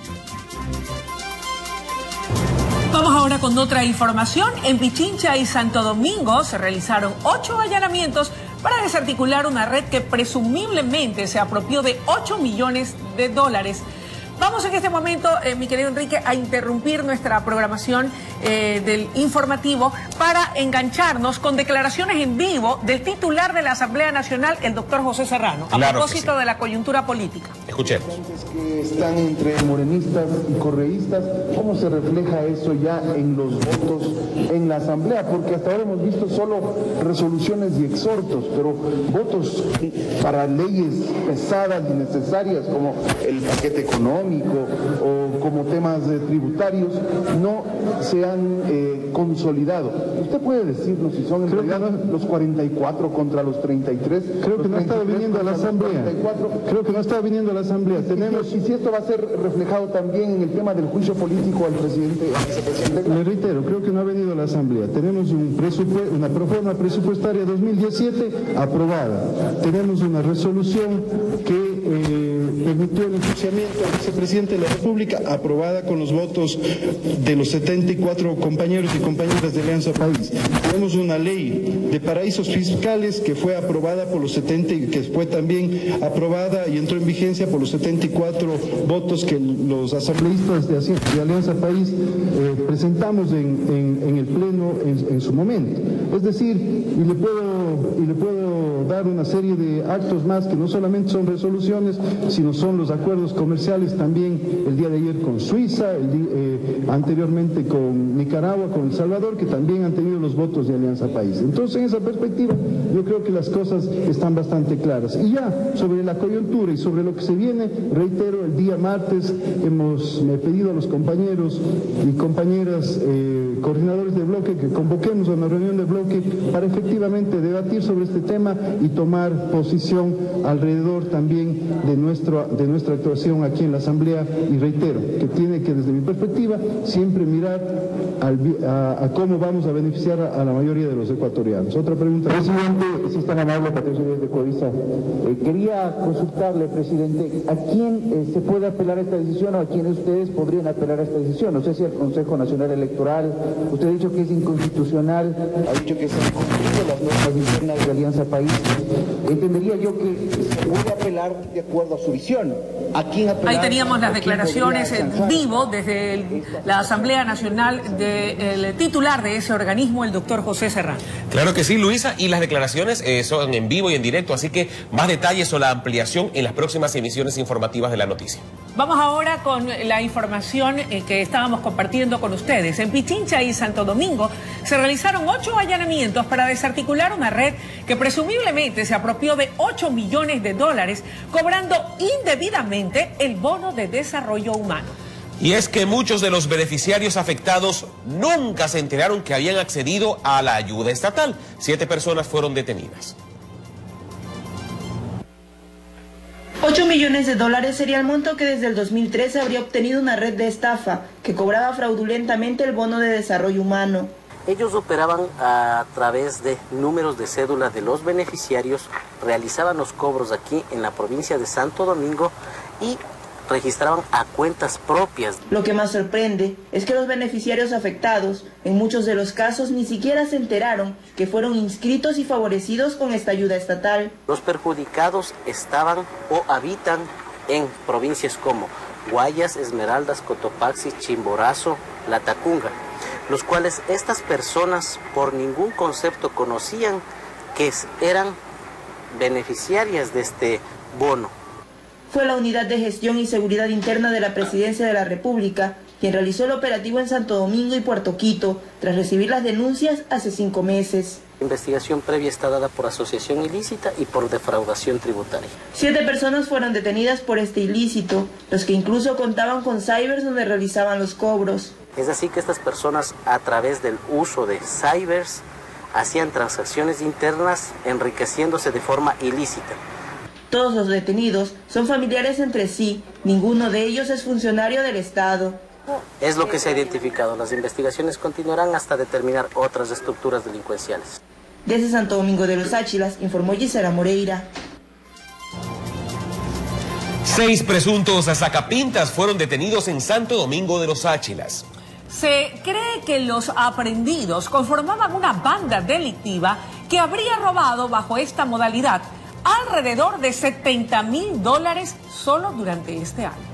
Vamos ahora con otra información. En Pichincha y Santo Domingo se realizaron 8 allanamientos para desarticular una red que presumiblemente se apropió de 8 millones de dólares. Vamos en este momento, mi querido Enrique, a interrumpir nuestra programación del informativo para engancharnos con declaraciones en vivo del titular de la Asamblea Nacional, el doctor José Serrano, a propósito de la coyuntura política. Escuchemos. Que están entre morenistas y correístas, ¿cómo se refleja eso ya en los votos en la Asamblea? Porque hasta ahora hemos visto solo resoluciones y exhortos, pero votos para leyes pesadas y necesarias como el paquete económico o como temas tributarios no se han consolidado. ¿Usted puede decirnos si son en realidad los 44 contra los 33? Creo que no estaba viniendo a la Asamblea. Creo que no estaba viniendo a la Asamblea. Tenemos, y si esto va a ser reflejado también en el tema del juicio político al presidente, al vicepresidente. Le reitero, creo que no ha venido a la Asamblea. Tenemos una proforma presupuestaria 2017 aprobada. Tenemos una resolución que permitió el enjuiciamiento al vicepresidente de la República, aprobada con los votos de los 74 compañeros y compañeras de Alianza País. Tenemos una ley de paraísos fiscales que fue aprobada por los 70 y que fue también aprobada y entró en vigencia por los 74 votos que los asambleístas de Alianza País presentamos en el Pleno en su momento. Es decir, y le puedo dar una serie de actos más que no solamente son resoluciones, sino son los acuerdos comerciales también el día de ayer con Suiza, anteriormente con Nicaragua, con El Salvador, que también han tenido los votos de Alianza País. Entonces, en esa perspectiva, yo creo que las cosas están bastante claras. Y ya, sobre la coyuntura y sobre lo que se viene, reitero, el día martes me he pedido a los compañeros y compañeras coordinadores de bloque que convoquemos a una reunión de bloque para efectivamente debatir sobre este tema y tomar posición alrededor también de nuestra actuación aquí en la Asamblea, y reitero que tiene que, desde mi perspectiva, siempre mirar a cómo vamos a beneficiar a la mayoría de los ecuatorianos. Otra pregunta. Presidente, si es tan amable, Patricio Díaz de Coavisa, quería consultarle, presidente, ¿a quién se puede apelar a esta decisión o a quiénes ustedes podrían apelar a esta decisión? No sé si al Consejo Nacional Electoral. Usted ha dicho que es inconstitucional, ha dicho que se han cumplido las normas internas de Alianza País. Entendería yo que se puede apelar de acuerdo a su visión. ¿A quién apelar? Ahí teníamos las declaraciones en vivo desde la Asamblea Nacional del titular de ese organismo, el doctor José Serrano. Claro que sí, Luisa, y las declaraciones son en vivo y en directo, así que más detalles o la ampliación en las próximas emisiones informativas de la noticia. Vamos ahora con la información que estábamos compartiendo con ustedes. En Pichincha y Santo Domingo se realizaron 8 allanamientos para desarticular una red que presumiblemente se apropió de 8 millones de dólares, cobrando indebidamente el bono de desarrollo humano. Y es que muchos de los beneficiarios afectados nunca se enteraron que habían accedido a la ayuda estatal. 7 personas fueron detenidas. 8 millones de dólares sería el monto que desde el 2013 habría obtenido una red de estafa que cobraba fraudulentamente el bono de desarrollo humano. Ellos operaban a través de números de cédula de los beneficiarios, realizaban los cobros aquí en la provincia de Santo Domingo y registraban a cuentas propias. Lo que más sorprende es que los beneficiarios afectados, en muchos de los casos, ni siquiera se enteraron que fueron inscritos y favorecidos con esta ayuda estatal. Los perjudicados estaban o habitan en provincias como Guayas, Esmeraldas, Cotopaxi, Chimborazo, Latacunga. los cuales estas personas por ningún concepto conocían que eran beneficiarias de este bono. Fue la Unidad de Gestión y Seguridad Interna de la Presidencia de la República quien realizó el operativo en Santo Domingo y Puerto Quito, tras recibir las denuncias hace 5 meses. La investigación previa está dada por asociación ilícita y por defraudación tributaria. 7 personas fueron detenidas por este ilícito, los que incluso contaban con cybers donde realizaban los cobros. Es así que estas personas, a través del uso de cybers, hacían transacciones internas enriqueciéndose de forma ilícita. Todos los detenidos son familiares entre sí, ninguno de ellos es funcionario del Estado. Es lo que se ha identificado. Las investigaciones continuarán hasta determinar otras estructuras delincuenciales. Desde Santo Domingo de los Áchilas, informó Gisela Moreira. 6 presuntos sacapintas fueron detenidos en Santo Domingo de los Áchilas. Se cree que los aprehendidos conformaban una banda delictiva que habría robado bajo esta modalidad alrededor de $70.000 solo durante este año.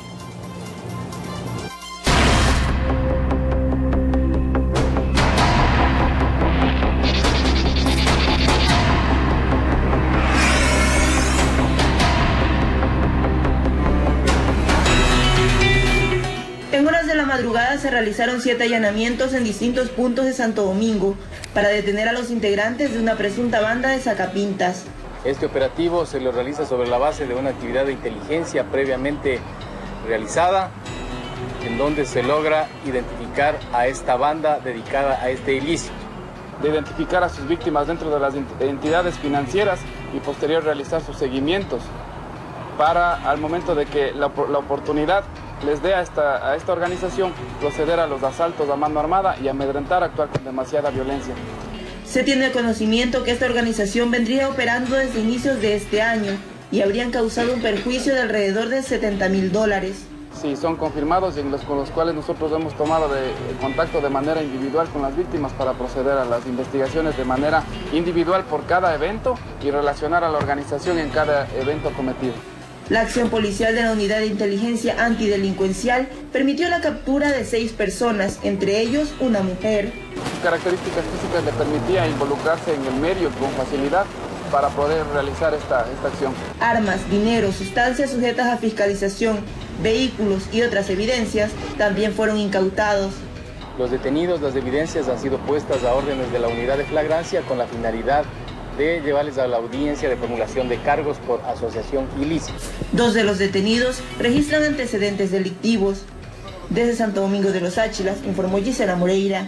En horas de la madrugada se realizaron 7 allanamientos en distintos puntos de Santo Domingo para detener a los integrantes de una presunta banda de sacapintas. Este operativo se lo realiza sobre la base de una actividad de inteligencia previamente realizada, en donde se logra identificar a esta banda dedicada a este ilícito. De identificar a sus víctimas dentro de las entidades financieras y posterior realizar sus seguimientos para, al momento de que la oportunidad les dé a esta organización, proceder a los asaltos a mano armada y amedrentar, actuar con demasiada violencia. Se tiene conocimiento que esta organización vendría operando desde inicios de este año y habrían causado un perjuicio de alrededor de $70.000. Sí, son confirmados y con los cuales nosotros hemos tomado contacto de manera individual con las víctimas para proceder a las investigaciones de manera individual por cada evento y relacionar a la organización en cada evento cometido. La acción policial de la Unidad de Inteligencia Antidelincuencial permitió la captura de 6 personas, entre ellos una mujer. Sus características físicas le permitía involucrarse en el medio con facilidad para poder realizar esta acción. Armas, dinero, sustancias sujetas a fiscalización, vehículos y otras evidencias también fueron incautados. Los detenidos, las evidencias han sido puestas a órdenes de la unidad de flagrancia con la finalidad de llevarles a la audiencia de formulación de cargos por asociación ilícita. 2 de los detenidos registran antecedentes delictivos. Desde Santo Domingo de los Áchilas, informó Gisela Moreira.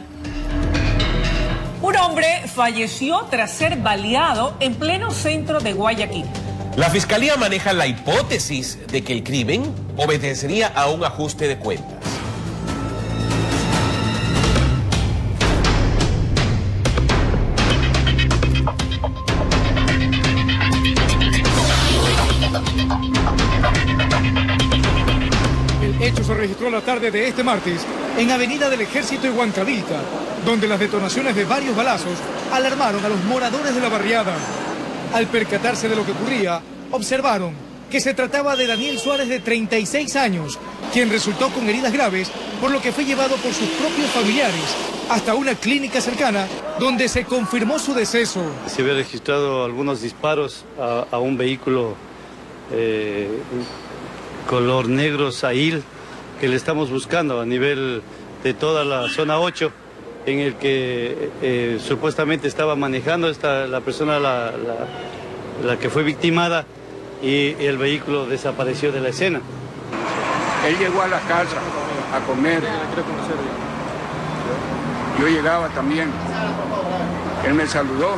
Un hombre falleció tras ser baleado en pleno centro de Guayaquil. La fiscalía maneja la hipótesis de que el crimen obedecería a un ajuste de cuentas. El hecho se registró la tarde de este martes en Avenida del Ejército y Huancavita, donde las detonaciones de varios balazos alarmaron a los moradores de la barriada. Al percatarse de lo que ocurría, observaron que se trataba de Daniel Suárez, de 36 años, quien resultó con heridas graves, por lo que fue llevado por sus propios familiares hasta una clínica cercana, donde se confirmó su deceso. Se había registrado algunos disparos a un vehículo color negro Sahil, que le estamos buscando a nivel de toda la zona 8, en el que supuestamente estaba manejando la persona la que fue victimada, y el vehículo desapareció de la escena. Él llegó a la casa a comer. Yo llegaba también. Él me saludó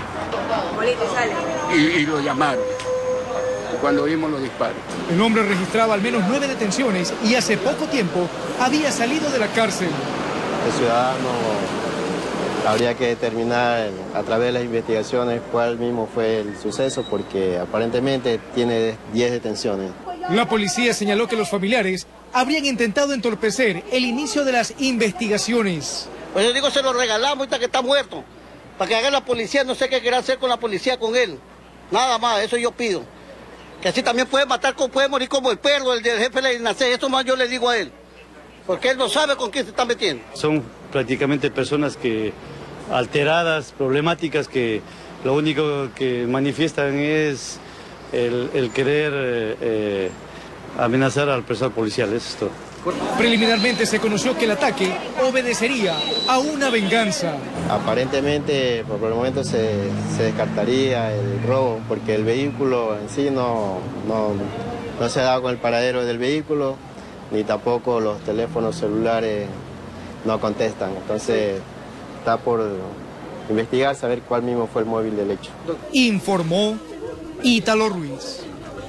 y lo llamaron cuando oímos los disparos. El hombre registraba al menos 9 detenciones y hace poco tiempo había salido de la cárcel. El ciudadano habría que determinar a través de las investigaciones cuál mismo fue el suceso, porque aparentemente tiene 10 detenciones. La policía señaló que los familiares habrían intentado entorpecer el inicio de las investigaciones. Pues yo digo, se lo regalamos ahorita que está muerto, para que haga la policía, no sé qué querrá hacer con la policía con él. Nada más, eso yo pido. Que así también puede matar, puede morir como el perro, el del jefe de la INACE, eso más yo le digo a él. porque él no sabe con quién se está metiendo. Son prácticamente personas que alteradas, problemáticas, que lo único que manifiestan es el querer amenazar al personal policial, eso es todo. Preliminarmente se conoció que el ataque obedecería a una venganza. Aparentemente, por el momento se descartaría el robo, porque el vehículo en sí no se ha dado con el paradero del vehículo, ni tampoco los teléfonos celulares no contestan. Entonces, está por investigar, saber cuál mismo fue el móvil del hecho. Informó Ítalo Ruiz.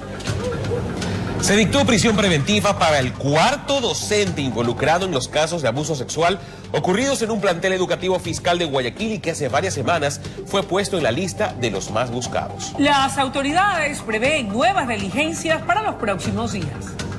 Se dictó prisión preventiva para el cuarto docente involucrado en los casos de abuso sexual ocurridos en un plantel educativo fiscal de Guayaquil y que hace varias semanas fue puesto en la lista de los más buscados. Las autoridades prevén nuevas diligencias para los próximos días.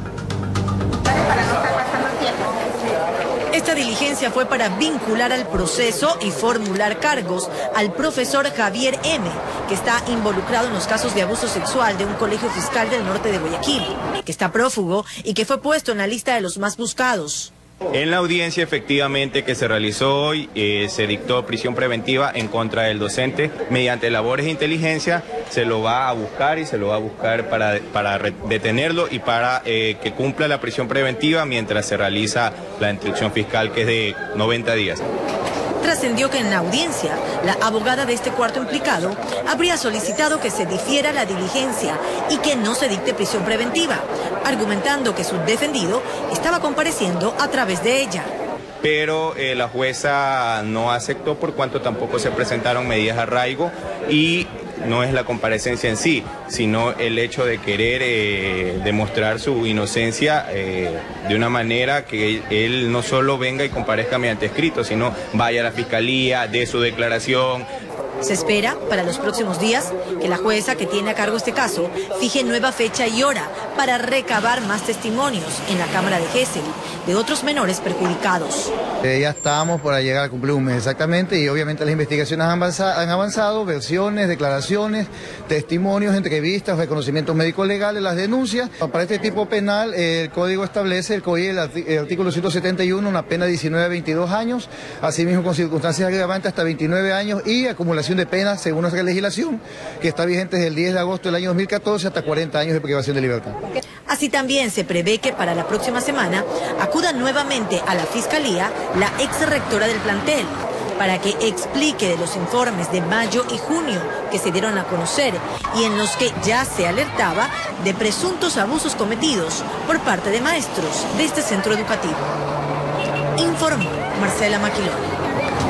Esta diligencia fue para vincular al proceso y formular cargos al profesor Javier M., que está involucrado en los casos de abuso sexual de un colegio fiscal del norte de Guayaquil, que está prófugo y que fue puesto en la lista de los más buscados. En la audiencia efectivamente que se realizó hoy se dictó prisión preventiva en contra del docente. Mediante labores de inteligencia se lo va a buscar y se lo va a buscar para detenerlo y para que cumpla la prisión preventiva mientras se realiza la instrucción fiscal, que es de 90 días. Trascendió que en la audiencia, la abogada de este cuarto implicado habría solicitado que se difiera la diligencia y que no se dicte prisión preventiva, argumentando que su defendido estaba compareciendo a través de ella. Pero la jueza no aceptó por cuanto tampoco se presentaron medidas de arraigo y no es la comparecencia en sí, sino el hecho de querer demostrar su inocencia de una manera que él no solo venga y comparezca mediante escrito, sino vaya a la fiscalía, dé su declaración. Se espera para los próximos días que la jueza que tiene a cargo este caso fije nueva fecha y hora para recabar más testimonios en la Cámara de Gesell de otros menores perjudicados. Ya estábamos para llegar a cumplir un mes exactamente y obviamente las investigaciones han avanzado, versiones, declaraciones, testimonios, entrevistas, reconocimientos médicos legales, las denuncias. Para este tipo penal el código establece, el artículo 171, una pena de 19 a 22 años, asimismo con circunstancias agravantes hasta 29 años y acumulación de penas según nuestra legislación, que está vigente desde el 10 de agosto del año 2014 hasta 40 años de privación de libertad. Así también se prevé que para la próxima semana acuda nuevamente a la Fiscalía la ex rectora del plantel para que explique de los informes de mayo y junio que se dieron a conocer y en los que ya se alertaba de presuntos abusos cometidos por parte de maestros de este centro educativo. Informó Marcela Maquilón.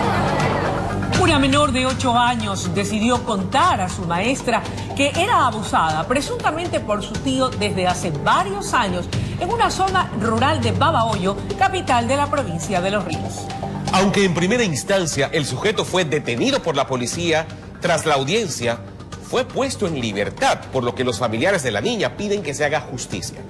Una menor de 8 años decidió contar a su maestra que era abusada presuntamente por su tío desde hace varios años en una zona rural de Babahoyo, capital de la provincia de Los Ríos. Aunque en primera instancia el sujeto fue detenido por la policía, tras la audiencia fue puesto en libertad, por lo que los familiares de la niña piden que se haga justicia.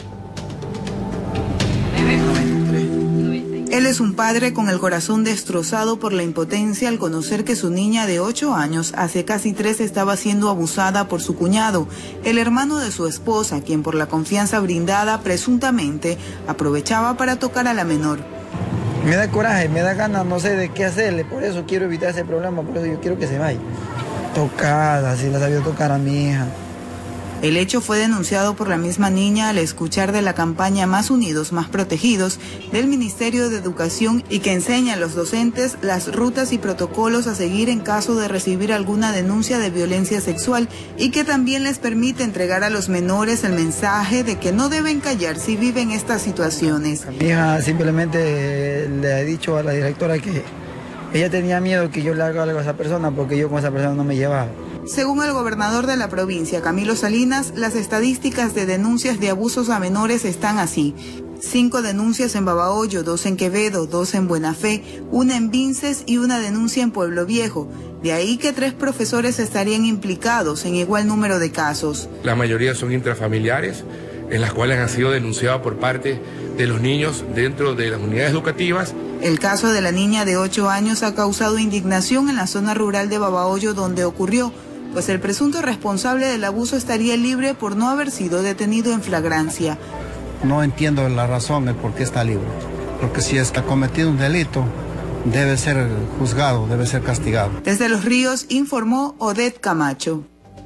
Él es un padre con el corazón destrozado por la impotencia al conocer que su niña de 8 años hace casi 3 estaba siendo abusada por su cuñado, el hermano de su esposa, quien por la confianza brindada presuntamente aprovechaba para tocar a la menor. Me da coraje, me da ganas, no sé de qué hacerle, por eso quiero evitar ese problema, por eso yo quiero que se vaya. Tocada, si la sabía tocar a mi hija. El hecho fue denunciado por la misma niña al escuchar de la campaña Más Unidos, Más Protegidos del Ministerio de Educación y que enseña a los docentes las rutas y protocolos a seguir en caso de recibir alguna denuncia de violencia sexual y que también les permite entregar a los menores el mensaje de que no deben callar si viven estas situaciones. Mi hija simplemente le ha dicho a la directora que ella tenía miedo que yo le haga algo a esa persona porque yo con esa persona no me llevaba. Según el gobernador de la provincia, Camilo Salinas, las estadísticas de denuncias de abusos a menores están así. 5 denuncias en Babahoyo, 2 en Quevedo, 2 en Buena Fe, 1 en Vinces y 1 denuncia en Pueblo Viejo. De ahí que 3 profesores estarían implicados en igual número de casos. La mayoría son intrafamiliares, en las cuales han sido denunciados por parte de los niños dentro de las unidades educativas. El caso de la niña de 8 años ha causado indignación en la zona rural de Babahoyo donde ocurrió, pues el presunto responsable del abuso estaría libre por no haber sido detenido en flagrancia. No entiendo la razón de por qué está libre. porque si es que ha cometido un delito, debe ser juzgado, debe ser castigado. Desde Los Ríos informó Odette Camacho.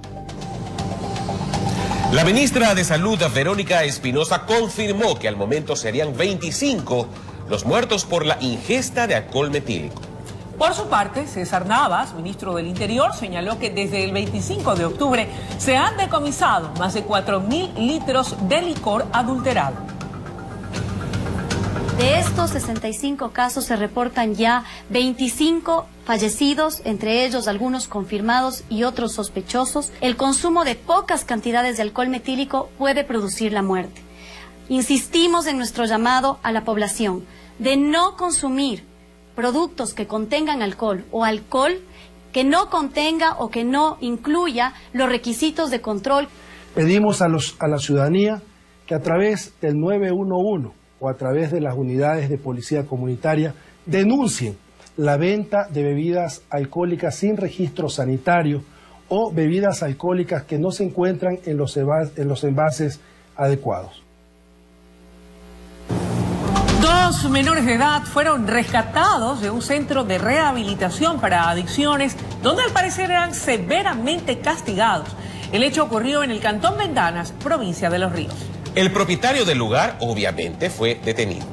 La ministra de Salud, Verónica Espinosa, confirmó que al momento serían 25 los muertos por la ingesta de alcohol metílico. Por su parte, César Navas, ministro del Interior, señaló que desde el 25 de octubre se han decomisado más de 4.000 litros de licor adulterado. De estos 65 casos se reportan ya 25 fallecidos, entre ellos algunos confirmados y otros sospechosos. El consumo de pocas cantidades de alcohol metílico puede producir la muerte. Insistimos en nuestro llamado a la población de no consumir productos que contengan alcohol o alcohol que no contenga o que no incluya los requisitos de control. Pedimos a la ciudadanía que a través del 911 o a través de las unidades de policía comunitaria denuncien la venta de bebidas alcohólicas sin registro sanitario o bebidas alcohólicas que no se encuentran en los envases adecuados. 2 menores de edad fueron rescatados de un centro de rehabilitación para adicciones, donde al parecer eran severamente castigados. El hecho ocurrió en el Cantón Ventanas, provincia de Los Ríos. El propietario del lugar, obviamente, fue detenido.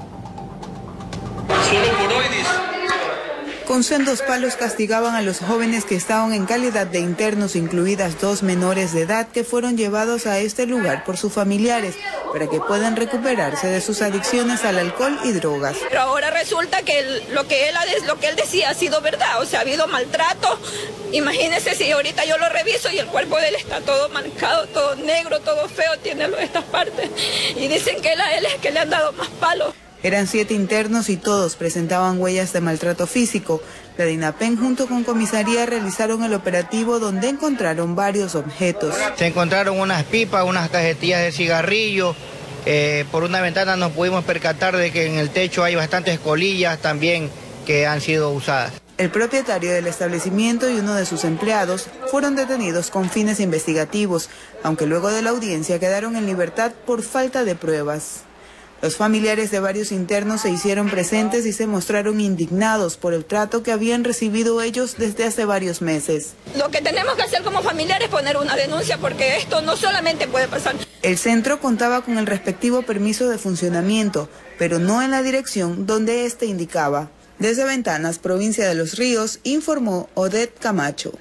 Con sendos palos castigaban a los jóvenes que estaban en calidad de internos, incluidas 2 menores de edad que fueron llevados a este lugar por sus familiares para que puedan recuperarse de sus adicciones al alcohol y drogas. Pero ahora resulta que lo que él decía ha sido verdad, o sea, ha habido maltrato. Imagínense si ahorita yo lo reviso y el cuerpo de él está todo marcado, todo negro, todo feo, tiene estas partes. Y dicen que a él es que le han dado más palos. Eran 7 internos y todos presentaban huellas de maltrato físico. La DINAPEN junto con comisaría realizaron el operativo donde encontraron varios objetos. Se encontraron unas pipas, unas cajetillas de cigarrillo. Por una ventana nos pudimos percatar de que en el techo hay bastantes colillas también que han sido usadas. El propietario del establecimiento y uno de sus empleados fueron detenidos con fines investigativos, aunque luego de la audiencia quedaron en libertad por falta de pruebas. Los familiares de varios internos se hicieron presentes y se mostraron indignados por el trato que habían recibido ellos desde hace varios meses. Lo que tenemos que hacer como familiares es poner una denuncia porque esto no solamente puede pasar. El centro contaba con el respectivo permiso de funcionamiento, pero no en la dirección donde este indicaba. Desde Ventanas, provincia de Los Ríos, informó Odette Camacho.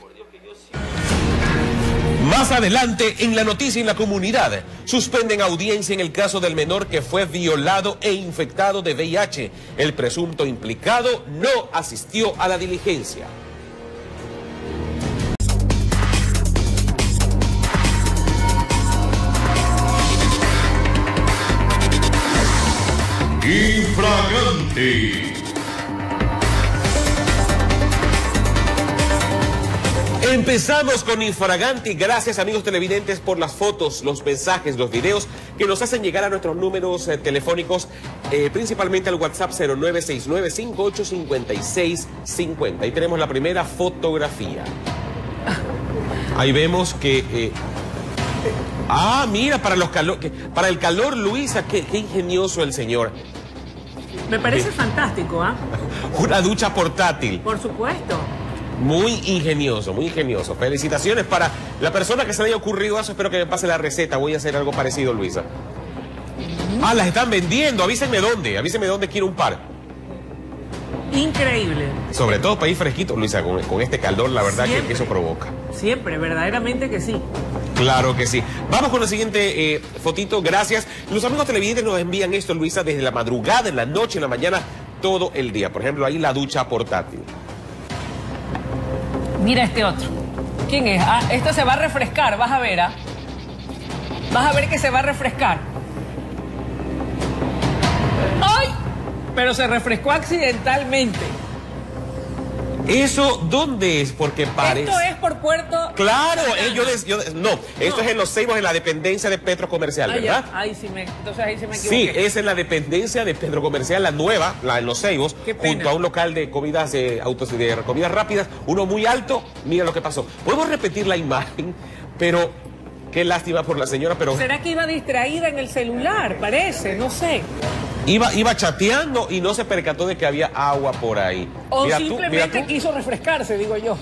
Más adelante, en la noticia en la comunidad, suspenden audiencia en el caso del menor que fue violado e infectado de VIH. El presunto implicado no asistió a la diligencia. Infragante. Empezamos con Infragante. Gracias, amigos televidentes, por las fotos, los mensajes, los videos que nos hacen llegar a nuestros números telefónicos, principalmente al WhatsApp 0969-585650. Ahí tenemos la primera fotografía. Ahí vemos que... mira, para el calor, Luisa, qué ingenioso el señor. Me parece fantástico, ¿ah? Una ducha portátil. Por supuesto. Muy ingenioso, muy ingenioso. Felicitaciones para la persona que se le haya ocurrido eso. Espero que me pase la receta. Voy a hacer algo parecido, Luisa. Las están vendiendo. Avísenme dónde quiero un par. Increíble. Sobre todo para ir fresquito, Luisa, con este calor, la verdad que eso provoca. Siempre, verdaderamente que sí. Claro que sí. Vamos con la siguiente fotito, gracias. Los amigos televidentes nos envían esto, Luisa, desde la madrugada, en la noche, en la mañana, todo el día. Por ejemplo, ahí la ducha portátil. Mira este otro. ¿Quién es? Esto se va a refrescar, vas a ver, Vas a ver que se va a refrescar. ¡Ay! Pero se refrescó accidentalmente. ¿Eso dónde es? Porque parece... Esto es por Puerto... Claro, esto es en Los Ceibos, en la dependencia de Petro Comercial, ¿verdad? Entonces ahí se me equivoqué. Sí, es en la dependencia de Petro Comercial, la nueva, la en Los Ceibos, junto a un local de comidas, de comidas rápidas, uno muy alto. Mira lo que pasó. Podemos repetir la imagen, pero qué lástima por la señora, pero... ¿Será que iba distraída en el celular? Parece, no sé. Iba chateando y no se percató de que había agua por ahí. O mira simplemente quiso refrescarse, digo yo.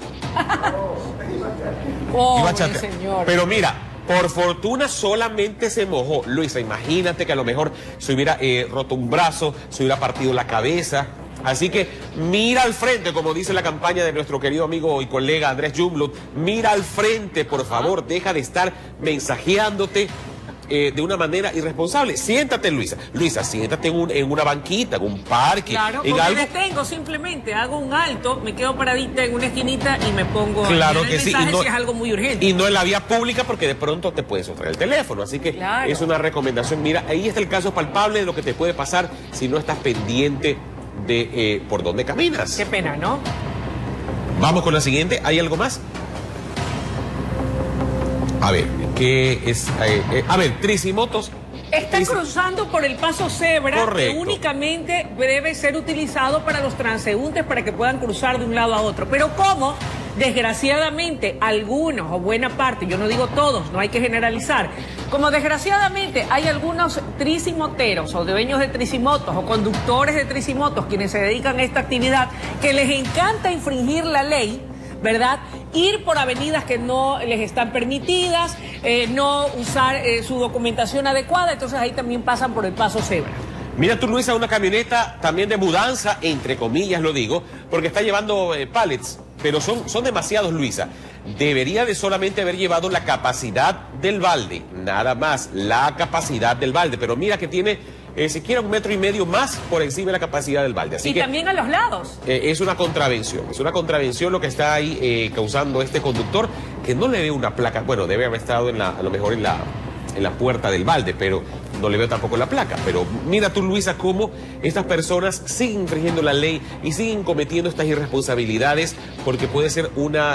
Iba señor. Pero mira, por fortuna solamente se mojó. Luisa, imagínate que a lo mejor se hubiera roto un brazo, se hubiera partido la cabeza. Así que mira al frente, como dice la campaña de nuestro querido amigo y colega Andrés Jumblut. Mira al frente, por favor, deja de estar mensajeándote de una manera irresponsable. Siéntate, Luisa. Luisa, siéntate en una banquita, en un parque. Claro, en porque algo. me detengo simplemente, hago un alto, me quedo paradita en una esquinita y me pongo claro a que sí, no, si es algo muy urgente. Y no en la vía pública porque de pronto te puedes soltar el teléfono. Así que claro, es una recomendación. Mira, ahí está el caso palpable de lo que te puede pasar si no estás pendiente de por dónde caminas. Qué pena, ¿no? Vamos con la siguiente. ¿Hay algo más? A ver, ¿qué es? A ver, tricimotos. Están cruzando por el paso cebra. Correcto. Que únicamente debe ser utilizado para los transeúntes para que puedan cruzar de un lado a otro. Pero como, desgraciadamente, algunos o buena parte, yo no digo todos, no hay que generalizar, como desgraciadamente hay algunos tricimoteros o dueños de tricimotos o conductores de tricimotos quienes se dedican a esta actividad, que les encanta infringir la ley, ¿verdad? Ir por avenidas que no les están permitidas, no usar su documentación adecuada, entonces ahí también pasan por el paso cebra. Mira tú, Luisa, una camioneta también de mudanza, entre comillas lo digo, porque está llevando pallets, pero son demasiados, Luisa. Debería de solamente haber llevado la capacidad del balde, nada más, la capacidad del balde, pero mira que tiene siquiera 1,5 metros más por encima de la capacidad del balde. Así y que también a los lados. Es una contravención lo que está ahí causando este conductor, que no le ve una placa, bueno, debe haber estado a lo mejor en la puerta del balde, pero no le veo tampoco la placa. Pero mira tú, Luisa, cómo estas personas siguen infringiendo la ley y siguen cometiendo estas irresponsabilidades, porque puede ser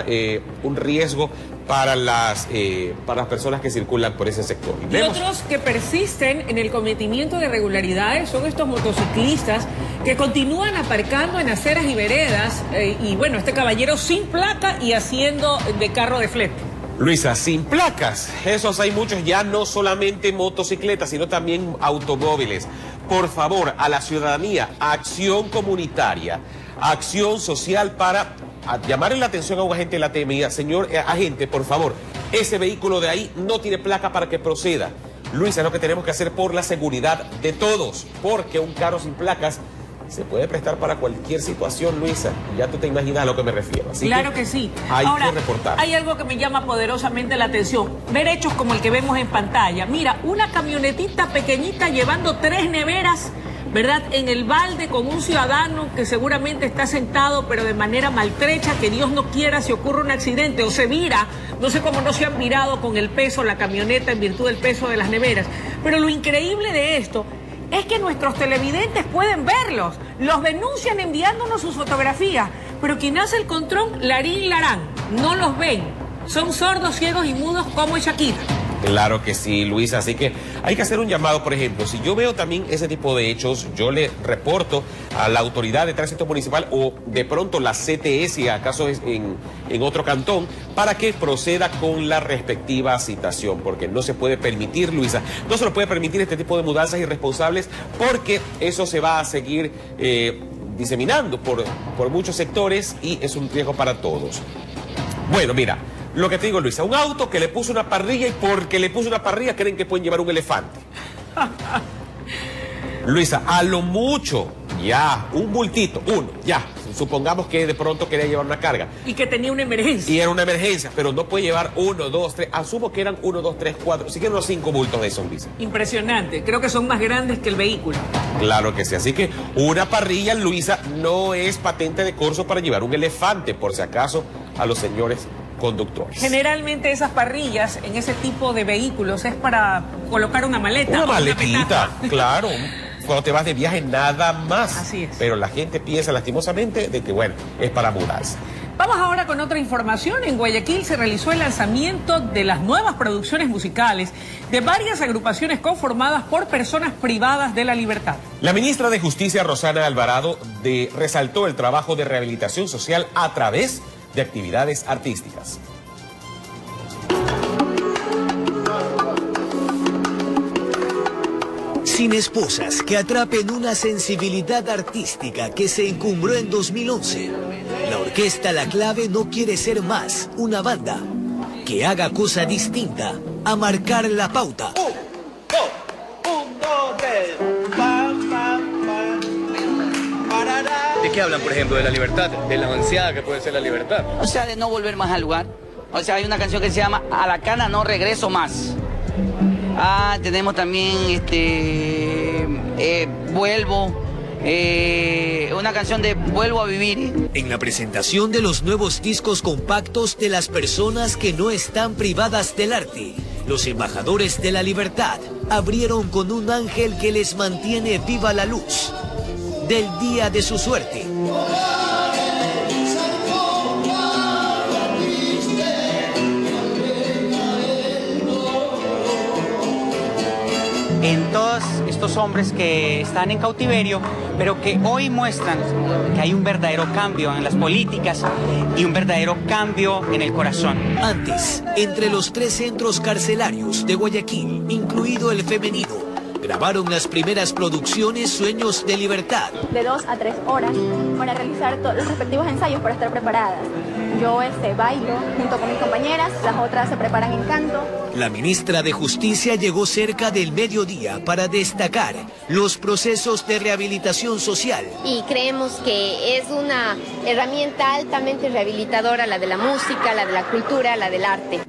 un riesgo para las personas que circulan por ese sector. Y otros que persisten en el cometimiento de irregularidades son estos motociclistas que continúan aparcando en aceras y veredas, y bueno, este caballero sin placa y haciendo de carro de flete. Luisa, sin placas, esos hay muchos, ya no solamente motocicletas, sino también automóviles. Por favor, a la ciudadanía, acción comunitaria, acción social para llamarle la atención a un agente de la TMI. Señor agente, por favor, ese vehículo de ahí no tiene placa para que proceda. Luisa, es lo que tenemos que hacer por la seguridad de todos, porque un carro sin placas se puede prestar para cualquier situación, Luisa. Ya tú te imaginas a lo que me refiero. Así claro que sí. Hay que reportar. Hay algo que me llama poderosamente la atención. Ver hechos como el que vemos en pantalla. Mira, una camionetita pequeñita llevando 3 neveras, ¿verdad? En el balde con un ciudadano que seguramente está sentado, pero de manera maltrecha, que Dios no quiera si ocurre un accidente o se vira. No sé cómo no se han virado con el peso, la camioneta, en virtud del peso de las neveras. Pero lo increíble de esto es que nuestros televidentes pueden verlos, los denuncian enviándonos sus fotografías, pero quien hace el control, Larín Larán, no los ven, son sordos, ciegos y mudos como Shakira. Claro que sí, Luisa, así que hay que hacer un llamado, por ejemplo, si yo veo también ese tipo de hechos, yo le reporto a la autoridad de tránsito municipal o de pronto la CTS, acaso es en otro cantón, para que proceda con la respectiva citación, porque no se puede permitir, Luisa, no se lo puede permitir este tipo de mudanzas irresponsables, porque eso se va a seguir diseminando por muchos sectores y es un riesgo para todos. Bueno, mira, lo que te digo, Luisa, un auto que le puso una parrilla y porque le puso una parrilla creen que pueden llevar un elefante. Luisa, a lo mucho, ya, un bultito, uno, ya. Supongamos que de pronto quería llevar una carga. Y que tenía una emergencia. Y era una emergencia, pero no puede llevar 1, 2, 3. Asumo que eran 1, 2, 3, 4. Si quieren unos 5 bultos de esos, Luisa. Impresionante. Creo que son más grandes que el vehículo. Claro que sí. Así que una parrilla, Luisa, no es patente de corso para llevar un elefante, por si acaso, a los señores conductores. Generalmente esas parrillas en ese tipo de vehículos es para colocar una maleta. Una maletita, claro. Cuando te vas de viaje nada más. Así es. Pero la gente piensa lastimosamente de que, bueno, es para mudarse. Vamos ahora con otra información. En Guayaquil se realizó el lanzamiento de las nuevas producciones musicales de varias agrupaciones conformadas por personas privadas de la libertad. La ministra de Justicia, Rosana Alvarado, resaltó el trabajo de rehabilitación social a través de actividades artísticas. Sin esposas que atrapen una sensibilidad artística que se encumbró en 2011. La orquesta La Clave no quiere ser más una banda que haga cosa distinta a marcar la pauta. ¿De qué hablan, por ejemplo? De la libertad, de la ansiedad que puede ser la libertad. O sea, de no volver más al lugar. O sea, hay una canción que se llama A la cana no regreso más. Tenemos también Vuelvo. Una canción de Vuelvo a vivir. En la presentación de los nuevos discos compactos de las personas que no están privadas del arte, los embajadores de la libertad abrieron con un ángel que les mantiene viva la luz del día de su suerte. En todos estos hombres que están en cautiverio, pero que hoy muestran que hay un verdadero cambio en las políticas y un verdadero cambio en el corazón. Antes, entre los 3 centros carcelarios de Guayaquil, incluido el femenino, grabaron las primeras producciones Sueños de Libertad. De 2 a 3 horas para realizar los respectivos ensayos para estar preparadas. Yo bailo junto con mis compañeras, las otras se preparan en canto. La ministra de Justicia llegó cerca del mediodía para destacar los procesos de rehabilitación social. Y creemos que es una herramienta altamente rehabilitadora, la de la música, la de la cultura, la del arte.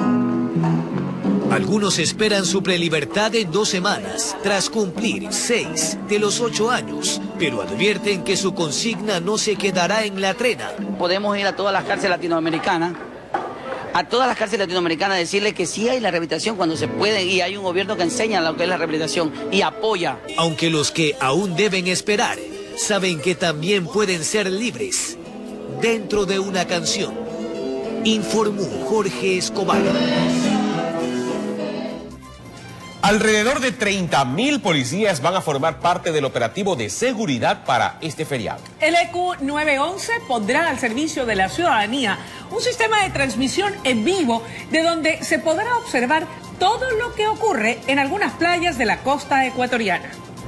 Algunos esperan su prelibertad en 2 semanas, tras cumplir 6 de los 8 años, pero advierten que su consigna no se quedará en la trena. Podemos ir a todas las cárceles latinoamericanas, decirle que sí hay la rehabilitación cuando se puede y hay un gobierno que enseña lo que es la rehabilitación y apoya. Aunque los que aún deben esperar saben que también pueden ser libres dentro de una canción, informó Jorge Escobar. Alrededor de 30.000 policías van a formar parte del operativo de seguridad para este feriado. El EQ 911 pondrá al servicio de la ciudadanía un sistema de transmisión en vivo de donde se podrá observar todo lo que ocurre en algunas playas de la costa ecuatoriana.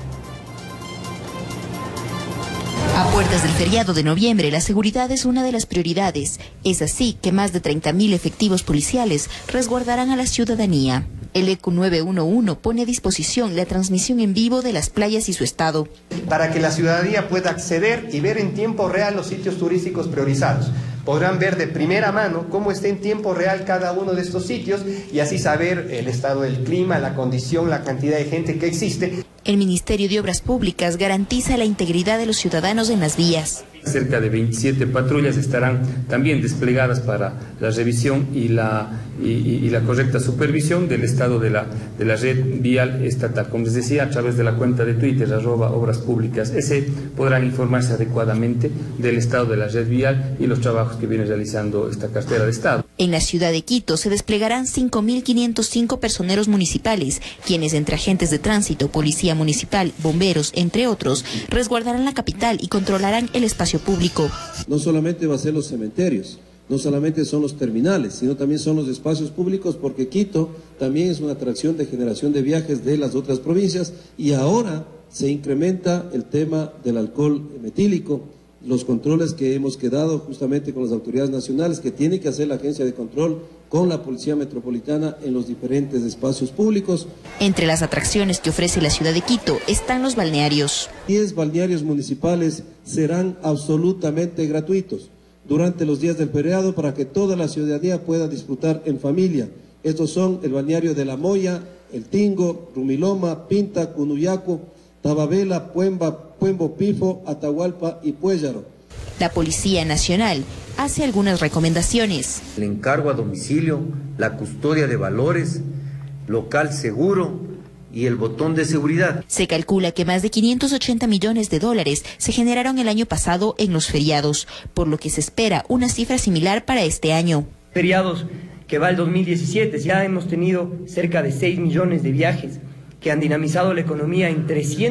A puertas del feriado de noviembre, la seguridad es una de las prioridades. Es así que más de 30.000 efectivos policiales resguardarán a la ciudadanía. El EQ 911 pone a disposición la transmisión en vivo de las playas y su estado. Para que la ciudadanía pueda acceder y ver en tiempo real los sitios turísticos priorizados. Podrán ver de primera mano cómo está en tiempo real cada uno de estos sitios y así saber el estado del clima, la condición, la cantidad de gente que existe. El Ministerio de Obras Públicas garantiza la integridad de los ciudadanos en las vías. Cerca de 27 patrullas estarán también desplegadas para la revisión y la correcta supervisión del estado de la red vial estatal. Como les decía, a través de la cuenta de Twitter, @Obras Públicas, podrán informarse adecuadamente del estado de la red vial y los trabajos que viene realizando esta cartera de Estado. En la ciudad de Quito se desplegarán 5.505 personeros municipales, quienes entre agentes de tránsito, policía municipal, bomberos, entre otros, resguardarán la capital y controlarán el espacio público. No solamente va a ser los cementerios, no solamente son los terminales, sino también son los espacios públicos, porque Quito también es una atracción de generación de viajes de las otras provincias y ahora se incrementa el tema del alcohol metílico, los controles que hemos quedado justamente con las autoridades nacionales que tiene que hacer la agencia de control con la Policía Metropolitana en los diferentes espacios públicos. Entre las atracciones que ofrece la ciudad de Quito están los balnearios. 10 balnearios municipales serán absolutamente gratuitos durante los días del feriado para que toda la ciudadanía pueda disfrutar en familia. Estos son el balneario de La Moya, El Tingo, Rumiloma, Pinta, Cunuyaco, Tababela, Puembo Pifo, Atahualpa y Puéllaro. La Policía Nacional hace algunas recomendaciones. El encargo a domicilio, la custodia de valores, local seguro y el botón de seguridad. Se calcula que más de $580 millones se generaron el año pasado en los feriados, por lo que se espera una cifra similar para este año. Feriados que va el 2017, ya hemos tenido cerca de 6 millones de viajes que han dinamizado la economía en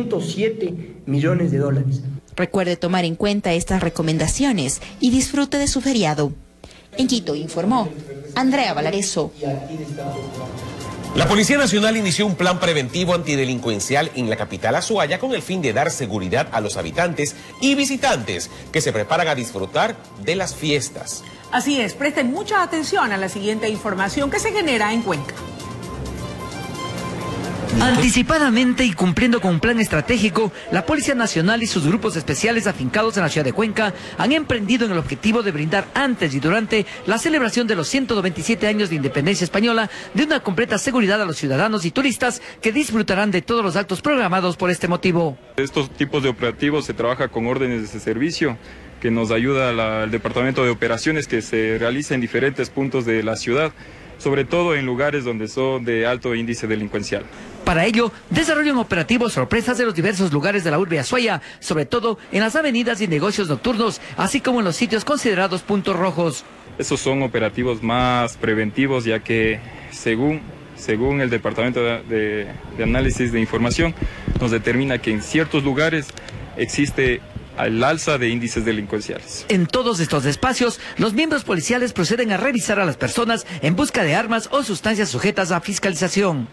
$307 millones. Recuerde tomar en cuenta estas recomendaciones y disfrute de su feriado. En Quito informó Andrea Valareso. La Policía Nacional inició un plan preventivo antidelincuencial en la capital Azuaya con el fin de dar seguridad a los habitantes y visitantes que se preparan a disfrutar de las fiestas. Así es, presten mucha atención a la siguiente información que se genera en Cuenca. Anticipadamente y cumpliendo con un plan estratégico, la Policía Nacional y sus grupos especiales afincados en la ciudad de Cuenca han emprendido en el objetivo de brindar antes y durante la celebración de los 127 años de independencia española de una completa seguridad a los ciudadanos y turistas que disfrutarán de todos los actos programados por este motivo. Estos tipos de operativos se trabaja con órdenes de servicio que nos ayuda el Departamento de Operaciones que se realiza en diferentes puntos de la ciudad, sobre todo en lugares donde son de alto índice delincuencial. Para ello, desarrollan operativos sorpresas de los diversos lugares de la urbe Azuaya, sobre todo en las avenidas y negocios nocturnos, así como en los sitios considerados puntos rojos. Esos son operativos más preventivos, ya que según el Departamento de Análisis de Información, nos determina que en ciertos lugares existe al alza de índices delincuenciales. En todos estos espacios, los miembros policiales proceden a revisar a las personas en busca de armas o sustancias sujetas a fiscalización.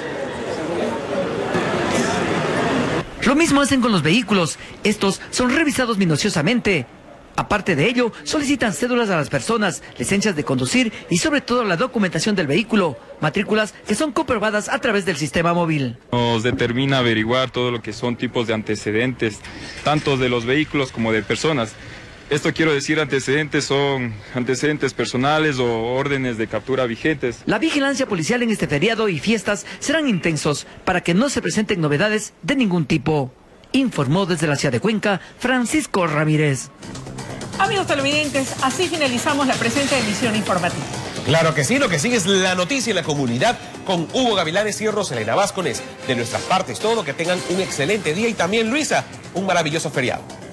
Lo mismo hacen con los vehículos. Estos son revisados minuciosamente. Aparte de ello, solicitan cédulas a las personas, licencias de conducir y sobre todo la documentación del vehículo, matrículas que son comprobadas a través del sistema móvil. Nos determina averiguar todo lo que son tipos de antecedentes, tanto de los vehículos como de personas. Esto quiero decir, antecedentes son antecedentes personales o órdenes de captura vigentes. La vigilancia policial en este feriado y fiestas serán intensos para que no se presenten novedades de ningún tipo. Informó desde la ciudad de Cuenca, Francisco Ramírez. Amigos televidentes, así finalizamos la presente emisión informativa. Claro que sí, lo que sigue es la noticia en la comunidad con Hugo Gavilanes y Roselena Vázquez. De nuestras partes todo, que tengan un excelente día y también, Luisa, un maravilloso feriado.